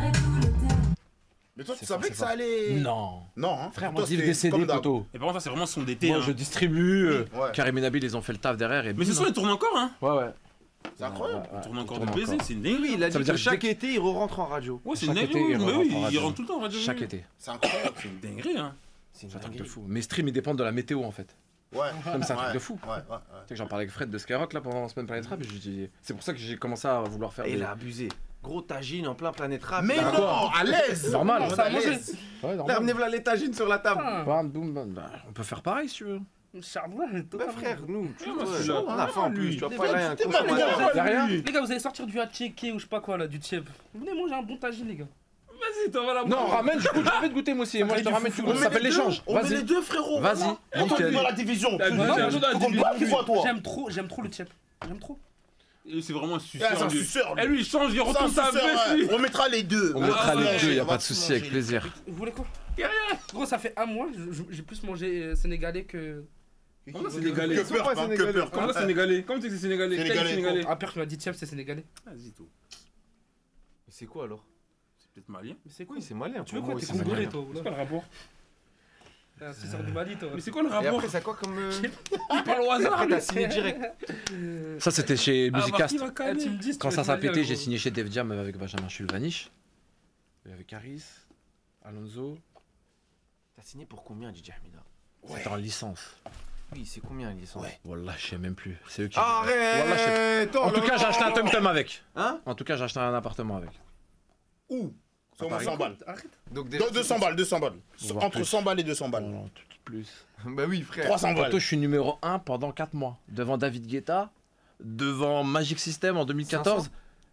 Mais toi, tu C'est savais que ça fort. allait. Non. Non, hein. Frère, Toi, moi, je livre c'était des CD, comme d'hab. poteau. Et par contre, ça, c'est vraiment son d'été. Moi, hein. je distribue. Ouais. Karim et Nabil, ils ont fait le taf derrière. Et Mais ce bim. son, il tourne encore, hein. Ouais, ouais. C'est incroyable. Il tourne encore Il de tourne baiser, encore. c'est une Oui, dinguerie. il a Ça dit veut dire que que chaque été, il re-rentre en radio. Ouais, c'est Chaque une été, dinguerie. il Mais rentre oui, en il radio. rentre tout le temps en radio. Chaque été. C'est incroyable. C'est une dinguerie, hein. C'est C'est un truc de fou. Mes streams, ils dépendent de la météo, en fait. Ouais. Comme c'est un truc Ouais. de fou. Ouais, ouais. Tu sais que j'en parlais avec Fred de Skyrock là pendant la semaine Planète Rap. Et je lui dis, c'est pour ça que j'ai commencé à vouloir faire Et des. il a abusé. Gros tagine en plein planète rap. Mais Il a- non, à l'aise. Normal. On est à l'aise. Ouais, Là, normal. ramenez-la les tagines sur la table. Bam, boum, bam. Bah, on peut faire pareil si tu veux. Charbon, Bah frère, nous, tu vois, c'est chaud, on a faim en plus, tu vois pas là un t'es pas consommateur. Y'a rien. Les gars, vous allez sortir du hatcheké ou je sais pas quoi là, du tiep. Venez manger un bon tagine, les gars. Vas-y, t'en vas la Non, ramène, du coup, je vais te goûter moi aussi. Moi, je te ramène, tu On ça met s'appelle les deux. l'échange. On met les Vas-y. deux, frérot. Vas-y. On Nickel. tombe dans la division. La Tu division, tu la comptes division. pas qu'il voit toi. J'aime trop le tiep. J'aime trop. Et c'est vraiment un Ah, suceur. c'est un lui. suceur. Eh, lui, il change, il C'est un retourne sa suceur, veste, ouais. lui. On mettra les deux. On mettra les deux, y a On pas va de tout souci, avec manger. plaisir. Vous voulez quoi? Gros, ça fait un mois, j'ai plus mangé sénégalais que. Comment ça, sénégalais? Que peur, hein, que peur. Comment ça, sénégalais? Comment tu sais que c'est sénégalais? Quel Sénégalais. sénégalais? Ah, père qui m'a dit tiep, c'est sénégalais. Vas-y, tout. C'est quoi alors? C'est peut-être malien. Mais c'est quoi? Oui, c'est malien. Tu veux pour quoi? moi T'es aussi, c'est congolais, malien. toi. C'est quoi le rapport? C'est sort du Mali, toi. Mais c'est quoi le Et rapport? après, ça quoi comme. Il parle au hasard, Après, lui. t'as signé direct. Ça, c'était chez Ah, Musicast. Marquis va Eh, caler. tu me dis, si tu Quand veux ça te s'est marier, pété, gros. j'ai signé chez Def Jam avec Benjamin Chulvanich. Et avec Harris, Alonso. T'as signé pour combien, DJ Hamida? C'était en licence. Oui, c'est combien la licence? Wallah, je sais même plus. C'est eux qui. Arrête! En tout cas, j'ai acheté un tum-tum avec. Hein? En tout cas, j'ai acheté un appartement avec. Où? C'est au moins Paris. 100 balles. Arrête. Donc Dans 200 balles, 200 balles. Voire Entre plus. 100 balles et 200 balles. Non, tout plus. Bah oui, frère. 300 Bientôt, balles. je suis numéro 1 pendant 4 mois. Devant David Guetta, devant Magic System en 2014.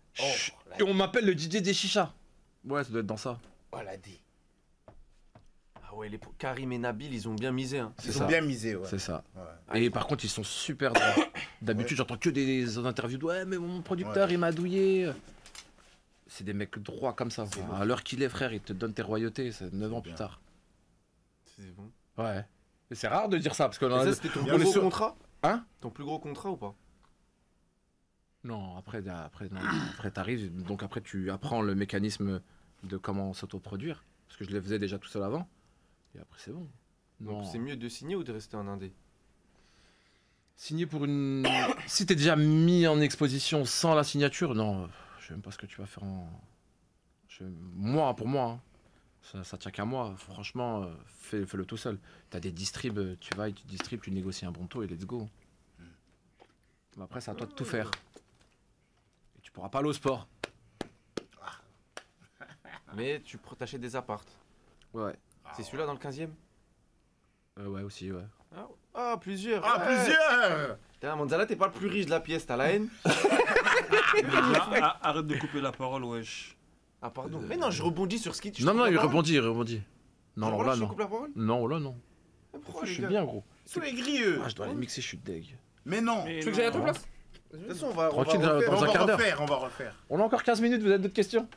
Et on m'appelle le DJ des chichas. Ouais, ça doit être dans ça. Oh, la D. Ah ouais, Karim et Nabil, ils ont bien misé. Hein. Ils ont bien misé, ouais. C'est ça. Ouais. Et par contre, ils sont super droits. D'habitude, j'entends que des interviews de ouais, mais mon producteur, il m'a douillé. C'est des mecs droits comme ça. À l'heure qu'il est, frère, ils te donnent tes royautés. C'est 9 ans plus tard. C'est bon. Ouais. Et c'est rare de dire ça parce que ça, c'était ton plus gros contrat? Hein? Ton plus gros contrat ou pas? Non, après t'arrives, donc après tu apprends le mécanisme de comment s'autoproduire. Parce que je le faisais déjà tout seul avant. Et après c'est bon. Donc c'est mieux de signer ou de rester en indé? Signer pour une... Si t'es déjà mis en exposition sans la signature, non, je sais même pas ce que tu vas faire en... Moi, pour moi, hein, ça tient qu'à moi. Franchement, fais-le tout seul. T'as des distribs, tu vas et tu distribes, tu négocies un bon taux et let's go. Mais après, c'est à toi de tout faire. Et tu pourras pas aller au sport. Mais tu t'achètes des appartes. Ouais. C'est celui-là dans le 15e? Ouais, aussi, ouais. Ah, plusieurs. Ah, plusieurs. Putain, Manzala, t'es pas le plus riche de la pièce, t'as la haine. Arrête de couper la parole, wesh. Ah, pardon. Mais non, je rebondis sur ce qui... Non, il rebondit. Non, Alors là, je non. coupe la parole? Non, là, non. Pourquoi, Je les suis gars? bien, gros. Tous les grilleux. Ah, je dois les mixer, je suis deg. Mais non. Tu veux que j'aille à ta place? De toute façon, on va Tranquille, refaire. dans un quart d'heure. On va refaire. On a encore 15 minutes, vous avez d'autres questions?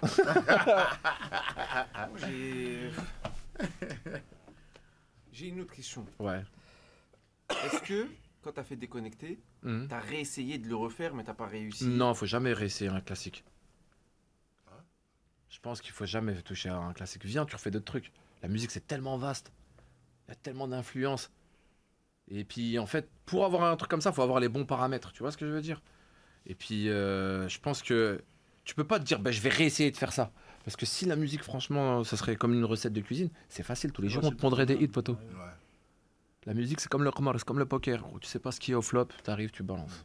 J'ai une autre question. Ouais. Est-ce que, quand t'as fait déconnecter, t'as réessayé de le refaire, mais t'as pas réussi? Non, faut jamais réessayer un classique. Je pense qu'il faut jamais toucher à un classique. Viens, tu refais d'autres trucs. La musique, c'est tellement vaste. Il y a tellement d'influences. Et puis, en fait, pour avoir un truc comme ça, faut avoir les bons paramètres. Tu vois ce que je veux dire? Et puis, je pense que tu peux pas te dire, bah, je vais réessayer de faire ça. Parce que si la musique, franchement, ça serait comme une recette de cuisine, c'est facile. Tous les jours, on te pondrait des hits, poteau. Ouais. La musique, c'est comme le qmar, c'est comme le poker. Gros. Tu sais pas ce qui est au flop, t'arrives, tu balances.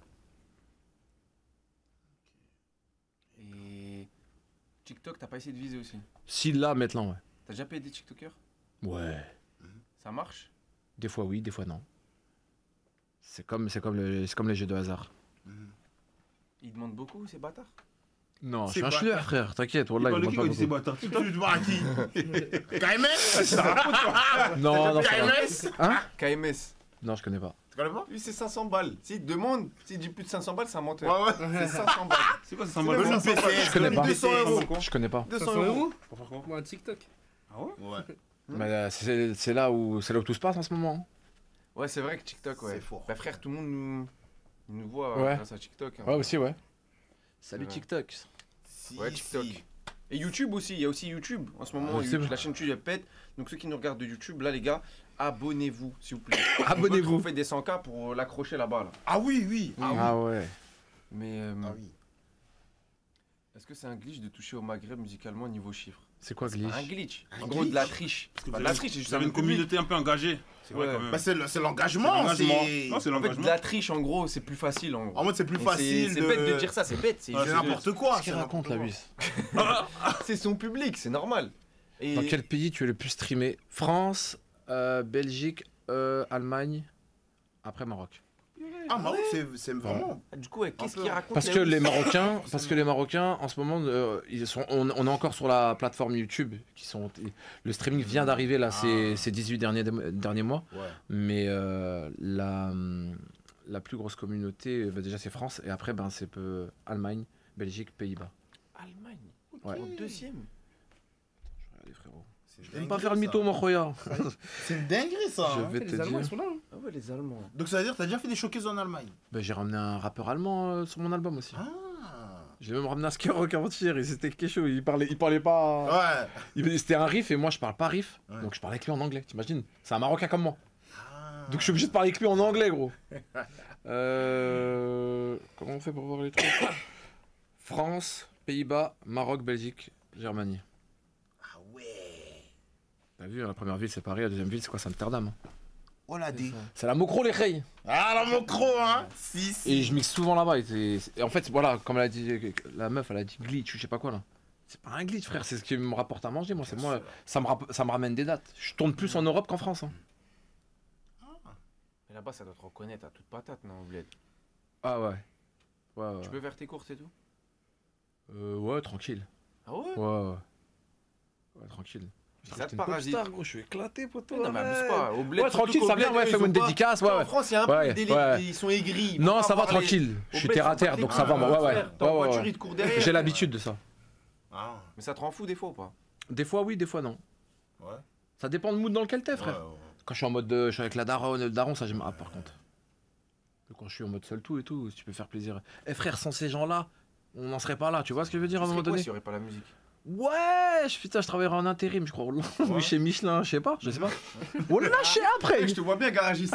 Et TikTok, t'as pas essayé de viser aussi? Si là, maintenant, ouais. T'as déjà payé des TikTokers? Ouais. Ça marche? Des fois oui, des fois non. C'est comme les jeux de hasard. Ils demandent beaucoup, ces bâtards? Non, je C'est suis un pas- chouilleur, frère, t'inquiète, wallah, Parle il de qui demande quand il dit pas c'est bâtard? Tu te vois à qui? KMS. beaucoup. Non, non, ça va. KMS. Hein? KMS. Non, je connais pas. Tu connais pas? Lui, c'est 500 balles. S'il te demande, s'il dit plus de 500 balles, c'est un menteur. Ouais, C'est 500 balles. C'est quoi ça symbole? Le PCS. Je connais pas. 200 €. Je connais pas. 200 euros. Pour faire quoi? Moi, un TikTok. Ah ouais? Ouais. Mais c'est là où tout se passe en ce moment. Ouais, c'est vrai que TikTok, ouais. C'est fort. Bah, frère, tout le monde nous voit Ouais. grâce à TikTok. hein. Ouais, aussi, ouais. Salut Ouais. TikTok. Si, Ouais, TikTok. si. Et YouTube aussi, il y a aussi YouTube. En ce moment, Ah, c'est YouTube, vrai. la chaîne YouTube, elle pète. Donc, ceux qui nous regardent de YouTube, là, les gars, abonnez-vous, s'il vous plaît. Abonnez-vous. On fait des 100K pour l'accrocher là-bas, là. Ah oui, oui. Ah ouais. Mais Ah oui. est-ce que c'est un glitch de toucher au Maghreb musicalement niveau chiffres? C'est quoi glitch? Un glitch. Un En gros, de la glitch triche. Parce que Pas vous de la avez- triche, c'est juste vous avez un une communauté un peu engagée. C'est vrai Ouais. quand même. Bah, c'est l'engagement. l'engagement. C'est. Non, c'est En fait, l'engagement. de la triche, en gros, c'est plus facile. En gros. En mode, c'est plus Et facile. C'est bête de dire ça, c'est bête. Ah, C'est c'est n'importe quoi. Qu'est-ce qu'il c'est raconte, la n'importe bus? C'est son public, c'est normal. Et Dans quel pays tu es le plus streamé? France, Belgique, Allemagne, après Maroc. quoi. Ah, Maroc, c'est vraiment. du coup, ouais, qu'est-ce peu. qu'il raconte Parce la que Russe les Marocains, en ce moment, on est encore sur la plateforme YouTube. Le streaming vient d'arriver là, ces 18 derniers mois. Ouais. Mais la plus grosse communauté, déjà c'est France, et après c'est Allemagne, Belgique, Pays-Bas. Allemagne. Ouais. En deuxième. Regardez, frérot. C'est Je vais dingue, pas faire le ça. mytho, mon khoya. C'est une dinguerie, ça. Je hein. vais te Les Allemands, ils dire. sont là. hein. Ah ouais, les Allemands. Donc, ça veut dire que t'as déjà fait des showcases en Allemagne. J'ai ramené un rappeur allemand sur mon album aussi. Ah. J'ai même ramené un Skyrock avant-hier, et c'était quelque chose, il parlait pas. Ouais. C'était un riff, et moi je parle pas riff, Ouais. donc je parlais avec lui en anglais, t'imagines? C'est un Marocain comme moi. Ah. Donc je suis obligé de parler avec lui en anglais, gros. Comment on fait pour voir les trucs? France, Pays-Bas, Maroc, Belgique, Germanie. Ah ouais. T'as vu, la première ville c'est Paris, la deuxième ville c'est quoi? C'est Amsterdam. Oh la D. C'est la Mokro les Rey. Ah, la mocro, hein. Si, si. Et je mixe souvent là-bas. Et en fait, voilà, comme elle a dit, la meuf, elle a dit glitch ou je sais pas quoi là. C'est pas un glitch, frère, c'est ce qui me rapporte à manger. Moi, c'est moi, ça me ramène des dates. Je tourne plus en Europe qu'en France. Hein. Mais là-bas, ça doit te reconnaître à toute patate, non, Bled? Ah ouais. Ouais. Tu peux faire tes courses et tout? Ouais, tranquille. Ah ouais? Ouais, tranquille. Ça te parasite. Gros, je suis éclaté, poteau. Non, mais abuse pas. Au bled, Ouais, surtout tranquille, qu'au ça vient, bled, ouais, ils fais-moi ont une pas- dédicace, Tu vois, ouais. En France, il y a un peu Ouais, le délire, ouais. ils sont aigris. ils vont Non, pas ça va, parler. tranquille. Au Je suis bled, terre à ils sont terre, pas donc les ça va, couilles. moi. Ouais, Frère, t'es en voiture, ils te courent derrière. J'ai l'habitude de ça. Ah, Mais ça te rend fou des fois ou pas? Des fois, oui, des fois, non. ouais. Ça dépend du mood dans lequel t'es, frère. Ouais, ouais. Quand je suis en mode. Je suis avec la daronne, le daron, ça j'aime. Ah, par contre. Quand je suis en mode seul tout et tout, si tu peux faire plaisir. Eh, frère, sans ces gens-là, on n'en serait pas là. Tu vois ce que je veux dire à un moment donné? S'il n'y aurait pas la musique. Ouais, putain, je travaillerai en intérim, je crois. Ou chez Michelin, je sais pas. Oh là, je sais après. Je te vois bien garagiste.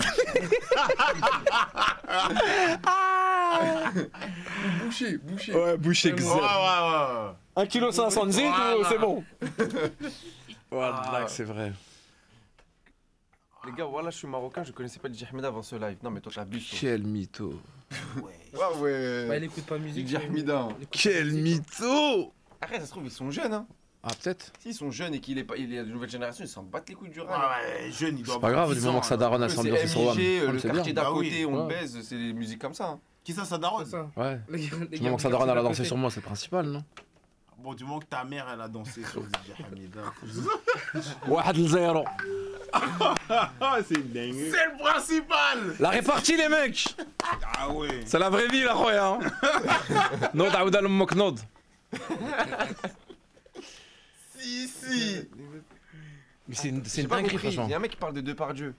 Boucher. Ouais, boucher, Ouais, ouais. 1,5 kg zit, Voilà. c'est bon. Voilà, c'est vrai. Les gars, voilà, je suis marocain, je connaissais pas DJ Hamida avant ce live. Non, mais toi, t'abuses. toi. Quel mytho. Ouais. Bah, il écoute pas musique. DJ Hamida. Quel mytho. Après, ça se trouve, ils sont jeunes, hein. Ah, peut-être. S'ils sont jeunes et qu'il est de nouvelle génération, ils s'en battent les couilles du Ouais, rap. ouais, jeune, il doit C'est pas grave, du moment que sa daronne a son C'est ambiance sur WAM. MIG, le C'est quartier bien. d'à Bah oui. côté, on le Ouais. baise, c'est des musiques comme ça. hein. Qui ça daronne? C'est ça. Ouais. Les gars, Du moment que sa daronne elle a dansé sur moi, c'est le principal, non? Bon, du moment que ta mère, elle a dansé sur DJ Hamida. 1-0. Ah, c'est dingue. C'est le principal! La répartie, les mecs. Ah ouais. C'est la vraie vie, la croya. Hein. Nod Aouda l'Ummok Nod. Si. Mais c'est une J'ai pas dinguerie, compris. franchement. Il y a un mec qui parle de Depardieu.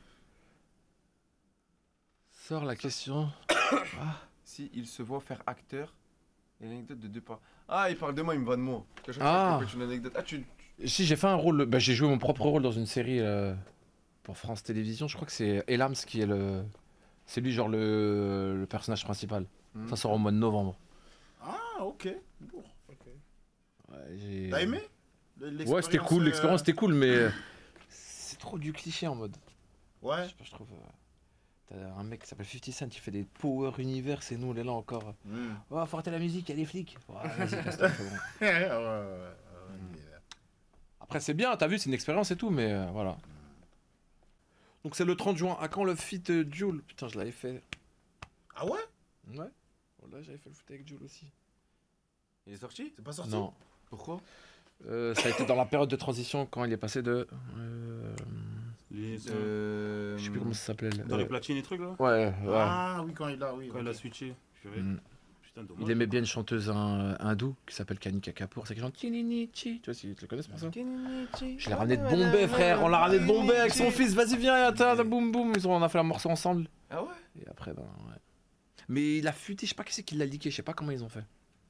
Sors la question. Si il se voit faire acteur, et l'anecdote de Depardieu. Ah, il parle de moi, il me va de moi. À chaque Ah. fois qu'il fait une anecdote. Ah, tu. Si, j'ai fait un rôle. Bah, j'ai joué mon propre rôle dans une série pour France Télévisions. Je crois que c'est Elams qui est le. C'est lui, genre, le personnage principal. Ça sort au mois de novembre. Ah, ok. Lourd. Ouais, T'as aimé? Ouais, c'était cool. L'expérience était cool, mais. C'est trop du cliché en mode. Ouais. Je sais pas, je trouve. T'as un mec qui s'appelle 50 Cent, qui fait des Power Universe et nous, on est là encore. Oh, faut arrêter la musique, il y a des flics. Ouais, vas-y, casse-toi, c'est bon. Ouais. Après, c'est bien, t'as vu, c'est une expérience et tout, mais voilà. Donc, c'est le 30 juin. À quand le feat Jul? Putain, je l'avais fait. Ah ouais? Ouais. Voilà, j'avais fait le foot avec Jul aussi. Il est sorti? C'est pas sorti? Non. Pourquoi? Ça a été dans la période de transition quand il est passé de. Les, Je sais plus comment ça s'appelait. dans les platines et trucs là. Ouais. Ah oui, quand il a, oui. Quand il a switché. Purée. Putain, dommage. Il aimait bien une chanteuse hindoue qui s'appelle Kanika Kapoor. C'est qui chante Kininichi. Tu vois, si tu le connais, c'est pour ça. Je l'ai ramené de Bombay, frère. On l'a ramené de Bombay avec son fils. Vas-y, viens, attends, boum boum. On a fait un morceau ensemble. Ah ouais? Et après, ben ouais. Mais il a fuité, je sais pas qui c'est qui l'a leaké, je sais pas comment ils ont fait.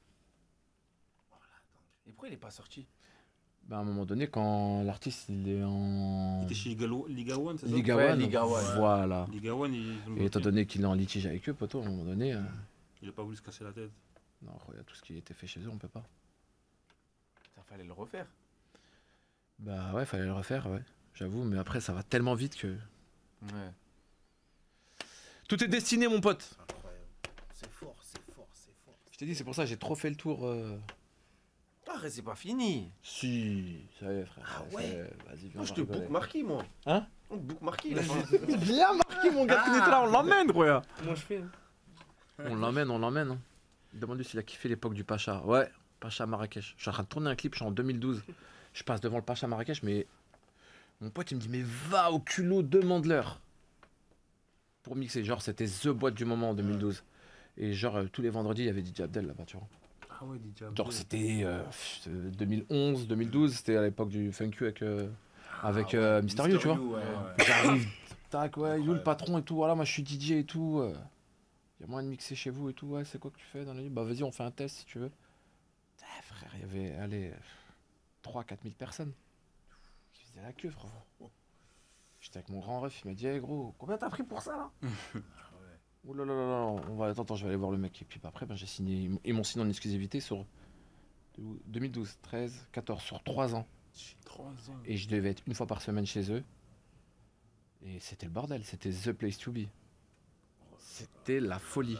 Et pourquoi il est pas sorti? Ben à un moment donné, quand l'artiste il est en. Il était chez Liga One, c'est ça? Liga Ouais, One. Liga One. Voilà. Liga One, ils ont Et étant donné qu'il est en litige avec eux, poteau, à un moment donné. Il a pas voulu se casser la tête. Non, il y a tout ce qui était fait chez eux, on peut pas. Ça fallait le refaire. Bah ouais, fallait le refaire, ouais. J'avoue, mais après, ça va tellement vite que. Ouais. Tout est destiné, mon pote. Incroyable. C'est fort. Je t'ai dit, c'est pour ça que j'ai trop fait le tour. Ah, c'est pas fini. Si, ça y est, frère. Ah ça ouais. y est, vas-y, viens. Moi, je te book Marquis, moi. Hein? On te book Marquis, là. Bien marqué, mon gars, tu es là, on l'emmène, gros. Moi, je fais. Hein. On l'emmène. Hein. Demande-lui s'il a kiffé l'époque du Pacha. Ouais, Pacha Marrakech. Je suis en train de tourner un clip, je suis en 2012. Je passe devant le Pacha Marrakech, mais mon pote il me dit mais va au culot, demande-leur. Pour mixer, genre c'était The boîte du moment en 2012. Et genre tous les vendredis il y avait DJ Abdel là-bas, tu vois. Ah ouais, DJ Abdel. Genre c'était 2011, 2012, c'était à l'époque du Funk You avec Mysterio, tu vois. Ouais. J'arrive, tac, ouais, you le patron et tout, voilà, moi je suis DJ et tout. Y a moyen de mixer chez vous et tout, ouais, c'est quoi que tu fais dans la vie? Bah vas-y, on fait un test si tu veux. Frère, il y avait, allez, 3-4 000 personnes qui faisaient la queue, frère. J'étais avec mon grand ref, il m'a dit, hey, gros, combien t'as pris pour ça là? Ouh là là là là, on va, attends, je vais aller voir le mec. Et puis après, ben, j'ai signé, ils m'ont signé en exclusivité sur 2012, 13, 14, sur 3 ans. 3 ans. Et je devais être une fois par semaine chez eux. Et c'était le bordel, c'était the place to be. C'était la folie.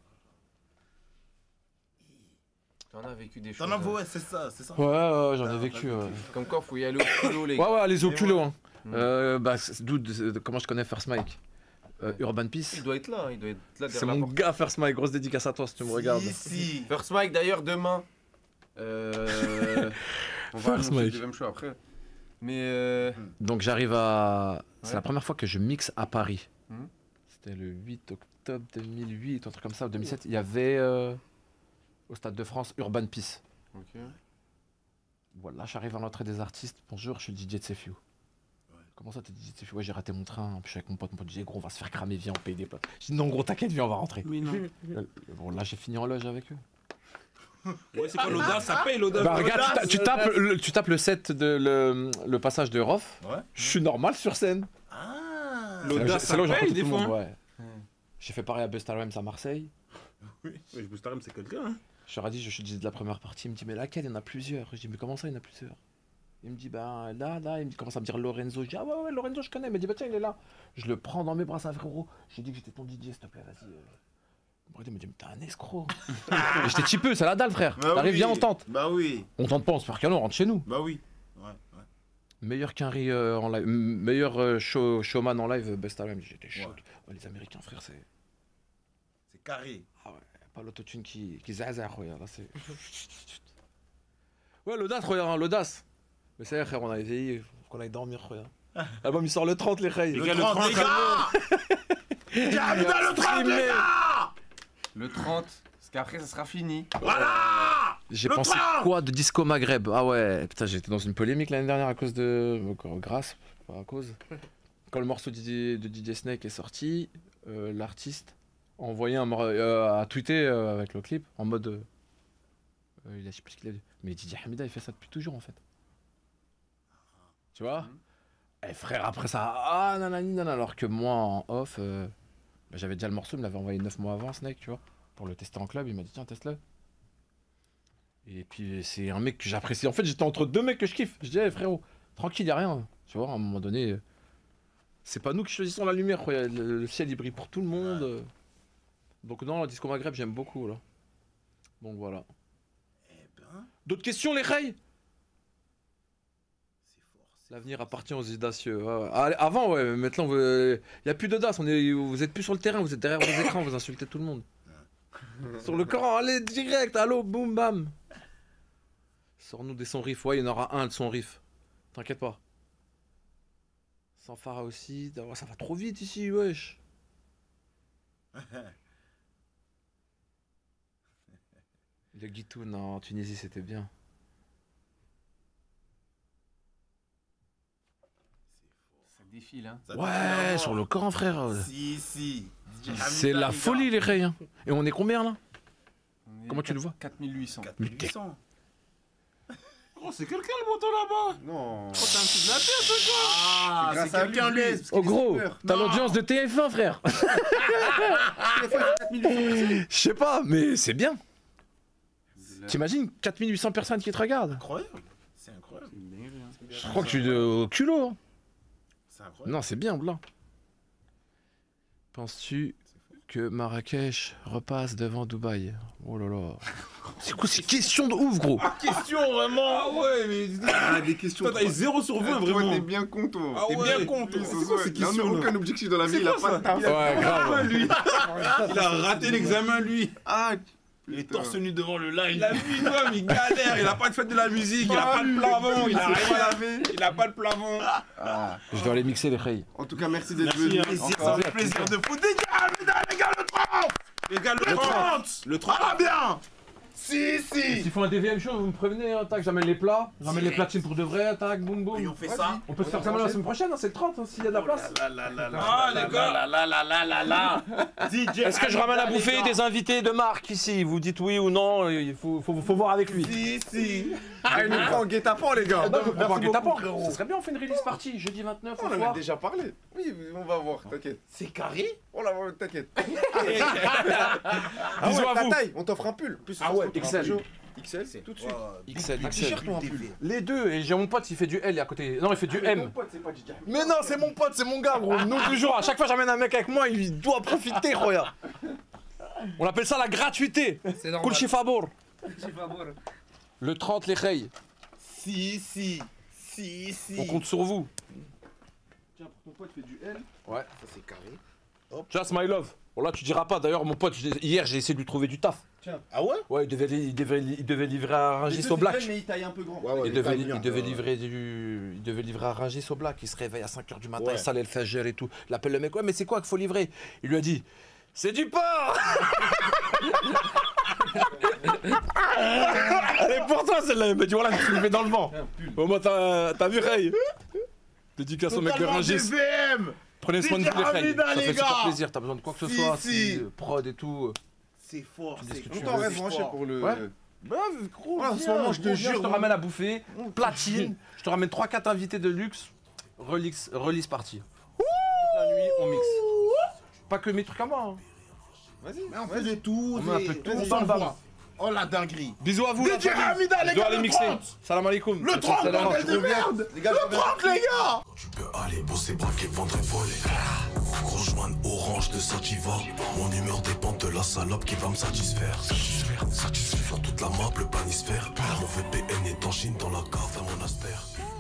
T'en as vécu des choses. T'en as, ouais, c'est ça. Ouais, j'en ai vécu. Comme quoi, faut y aller au culot, les gars. Ouais, allez au culot. Hein. Mm. Bah, comment je connais First Mike? Urban Peace. Il doit être là, il doit être là C'est derrière la mon porte. gars First Mike, grosse dédicace à toi si tu me regardes. Si. First Mike, d'ailleurs, demain, On va Force, annoncer mec. le même choix après. Mais Donc j'arrive à. C'est Ouais. la première fois que je mixe à Paris. Mhm. C'était le 8 octobre 2008, un truc comme ça, ou 2007. Il y avait au Stade de France Urban Peace. ok. Voilà, j'arrive à l'entrée des artistes. Bonjour, je suis le DJ de Sefiu. Comment ça, t'es DJ de Sefiu? Ouais, j'ai raté mon train. Puis je suis avec mon pote disait, gros, on va se faire cramer, viens, on paye des plats. Je dis, non, gros, t'inquiète, viens, on va rentrer. Mais non. Bon, là, j'ai fini en loge avec eux. Ouais, c'est quoi l'audace? Ça paye l'audace. Bah, regarde, tu tapes le set de le passage de Rof. Ouais. Je suis normal sur scène. Ah. L'audace, C'est ça là où j'ai paye rencontré des tout le fois. monde, ouais. J'ai fait pareil à Busta Rhymes à Marseille. Oui, je Busta c'est quelqu'un. Hein. Je leur ai dit, je suis DJ de la première partie. Il me dit, mais laquelle? Il y en a plusieurs. Je dis, mais comment ça, il y en a plusieurs? Il me dit, bah là, il me commence à me dire Lorenzo. Je dis, ah ouais, Lorenzo, je connais. Il me dit, bah tiens, il est là. Je le prends dans mes bras, ça, frérot. J'ai dit que j'étais ton DJ, s'il te plaît, vas-y. Il me dit, mais t'es un escroc. Et j'étais petit peu, c'est la dalle, frère. Bah T'arrives, oui. viens, on tente. Bah oui. On tente pas, on se fait canon, on rentre chez nous. Bah oui. Ouais. Meilleur qu'Henry en live. Meilleur showman en live, Busta Rhymes. J'étais choqué. Ouais, les Américains, frère, c'est. C'est carré. Ah ouais, pas l'autotune qui zaza, regarde, là c'est. Ouais, l'audace, regarde, l'audace. Mais c'est vrai, frère, on a essayé, faut qu'on aille dormir, regarde. L'album il sort le 30, les frères. Les gars, le 30, les gars. Putain, le 30, les gars. Le 30, parce qu'après ça sera fini. Voilà. J'ai Le pensé 30. quoi de Disco Maghreb? Ah ouais, putain, j'étais dans une polémique l'année dernière à cause de. Grâce, pas à cause. Quand le morceau de DJ Snake est sorti, l'artiste a envoyé a tweeté avec le clip en mode. Je sais plus ce qu'il a dit. Mais DJ Hamida il fait ça depuis toujours en fait. Tu vois? Eh frère, après ça, ah nanani nanana, alors que moi en off, bah, j'avais déjà le morceau, il me l'avait envoyé 9 mois avant Snake, tu vois, pour le tester en club, il m'a dit tiens teste-le. Et puis c'est un mec que j'apprécie. En fait j'étais entre deux mecs que je kiffe. Je dis hey, frérot, tranquille, y a rien. Tu vois, à un moment donné, c'est pas nous qui choisissons la lumière, quoi. Le ciel il brille pour tout le monde. Donc non, le Disco Maghreb j'aime beaucoup là. Donc voilà. D'autres questions les reilles? L'avenir appartient aux audacieux. Ouais. Avant, ouais, mais maintenant, il n'y a plus d'audace. Vous êtes plus sur le terrain, vous êtes derrière vos écrans, vous insultez tout le monde. Sur le Coran, allez, direct, allô, boum, bam. Sors-nous des sons riff. Ouais, il y en aura un de son riff. T'inquiète pas. Sans Farah aussi. Ça va trop vite ici, wesh. Le Guitoun en Tunisie, c'était bien. Défile, hein. Ouais, sur le Coran, frère. Si. C'est la folie, les reilles. Hein. Et on est combien là? Comment tu le vois? 4800. 4800. Oh, c'est quelqu'un le moto là-bas. Non. Oh, t'as un truc de la tête, ce gars. Ah, grâce c'est à quelqu'un lui. lui. Oh gros, t'as l'audience de TF1, frère. Je sais pas, mais c'est bien. T'imagines 4800 personnes qui te regardent? Incroyable. C'est incroyable. Je crois que tu es au culot. Hein. C'est incroyable. Non, c'est bien, blanc. Penses-tu que Marrakech repasse devant Dubaï? Oh là là. C'est quoi ces questions de ouf, gros? Question vraiment. Ah ouais, mais. Ah, des questions. Toi, t'as eu 0 sur 20, Toi, vraiment. t'es bien con, toi. Ah T'es ouais. bien con, toi. C'est quoi ces Il n'a questions aucun objectif dans la vie, C'est il a quoi, pas de ça taf. Ouais, grave. lui. Il a raté l'examen, lui. Ah, Il est torse nu devant le live. Il a vu une homme, il galère, il a pas de fête de la musique, il a pas de plafond, il a rien. Il a pas de plafond. Ah. Je dois aller mixer les reilles. En tout cas, merci d'être Merci, venu. hein. Ça Encore. fait plaisir de foutre des gars, les gars, le 30. Les gars, Le 30. Le 30. Ah bien. Si. S'il faut un DVM show, vous me prévenez, hein, tac, j'amène les plats, j'amène les platines pour de vrai, tac, boum boum. Et on fait ça. On peut se faire ça la semaine prochaine, hein, c'est le 30, hein, s'il y a de la place. Ah, les gars. DJ. Est-ce que je ramène à bouffer des invités de marque ici? Vous dites oui ou non, il faut voir avec lui. Si. Ah, il nous prend en guet-apens, les gars. Non, je prends pas un guet-apens. frérot. Ça serait bien, on fait une release party, jeudi 29 On au en a soir. déjà parlé. Oui, on va voir, t'inquiète. C'est carré. On la voit, t'inquiète. Bisous ouais, à ta vous. taille, on t'offre un pull. Plus, Ah ouais, on t'offre un XL. Peugeot. XL, c'est tout de suite. XL, T-shirt ou un pull? Les deux, et j'ai mon pote, il fait du L à côté. Non, il fait du M. Ton pote, c'est pas DJ. Mais non, c'est mon pote, c'est mon gars, gros. Nous, toujours, à chaque fois, j'amène un mec avec moi, il doit profiter, regarde. On appelle ça la gratuité. C'est Cool normal. chez Fabour. Petit favor. Le 30, les reilles. Si. On compte sur vous. Tiens, pour ton pote, fait du L. Ouais. Ça c'est carré. Tu vois, Smile Love. Bon, là, tu diras pas. D'ailleurs, mon pote, hier, j'ai essayé de lui trouver du taf. Tiens. Ah ouais? Ouais, il devait livrer à Rungis au Black. Mais il taille un peu grand. Ouais, Il devait livrer à Rungis au Black. Il se réveille à 5h du matin, Ouais. il salait le fageur et tout. Il appelle le mec, ouais, mais c'est quoi qu'il faut livrer? Il lui a dit, c'est du porc. Elle est pour toi celle-là. Il m'a dit, voilà, tu le mets dans le vent. Au moins, t'as vu, Ray? Dédicace au mec de Totalement Rungis. DVM. Prenez soin de vous, les Ray. Hamida, Ça les fait super gars. plaisir. T'as besoin de quoi que ce Si, soit, si. prod et tout. C'est fort, dis ce c'est que tu On t'en veux. reste branché pour le. Ouais. Bah, gros, Voilà, en viens, ce moment, je te gros, jure, viens, je te on- ramène à bouffer, platine, je te ramène 3-4 invités de luxe, release party. Toute la nuit, on mixe. Pas que mes trucs à moi. Hein. Vas-y. Mais on fait de tout. On met un peu de tout, on on s'envoie. Oh la dinguerie. Bisous à vous, la DJ famille. Hamida, les Je dois gars, aller le mixer. 30. Salam alaikum. Le 30, Salam. bordel de merde. Les gars, Le 30, les gars. Tu peux aller bosser, braquer, vendre et voler. Rejoindre Orange de Sativa. Mon humeur dépend de la salope qui va me satisfaire. Satisfaire toute la map, le panisphère. Mon VPN est en Chine dans la cave à monastère.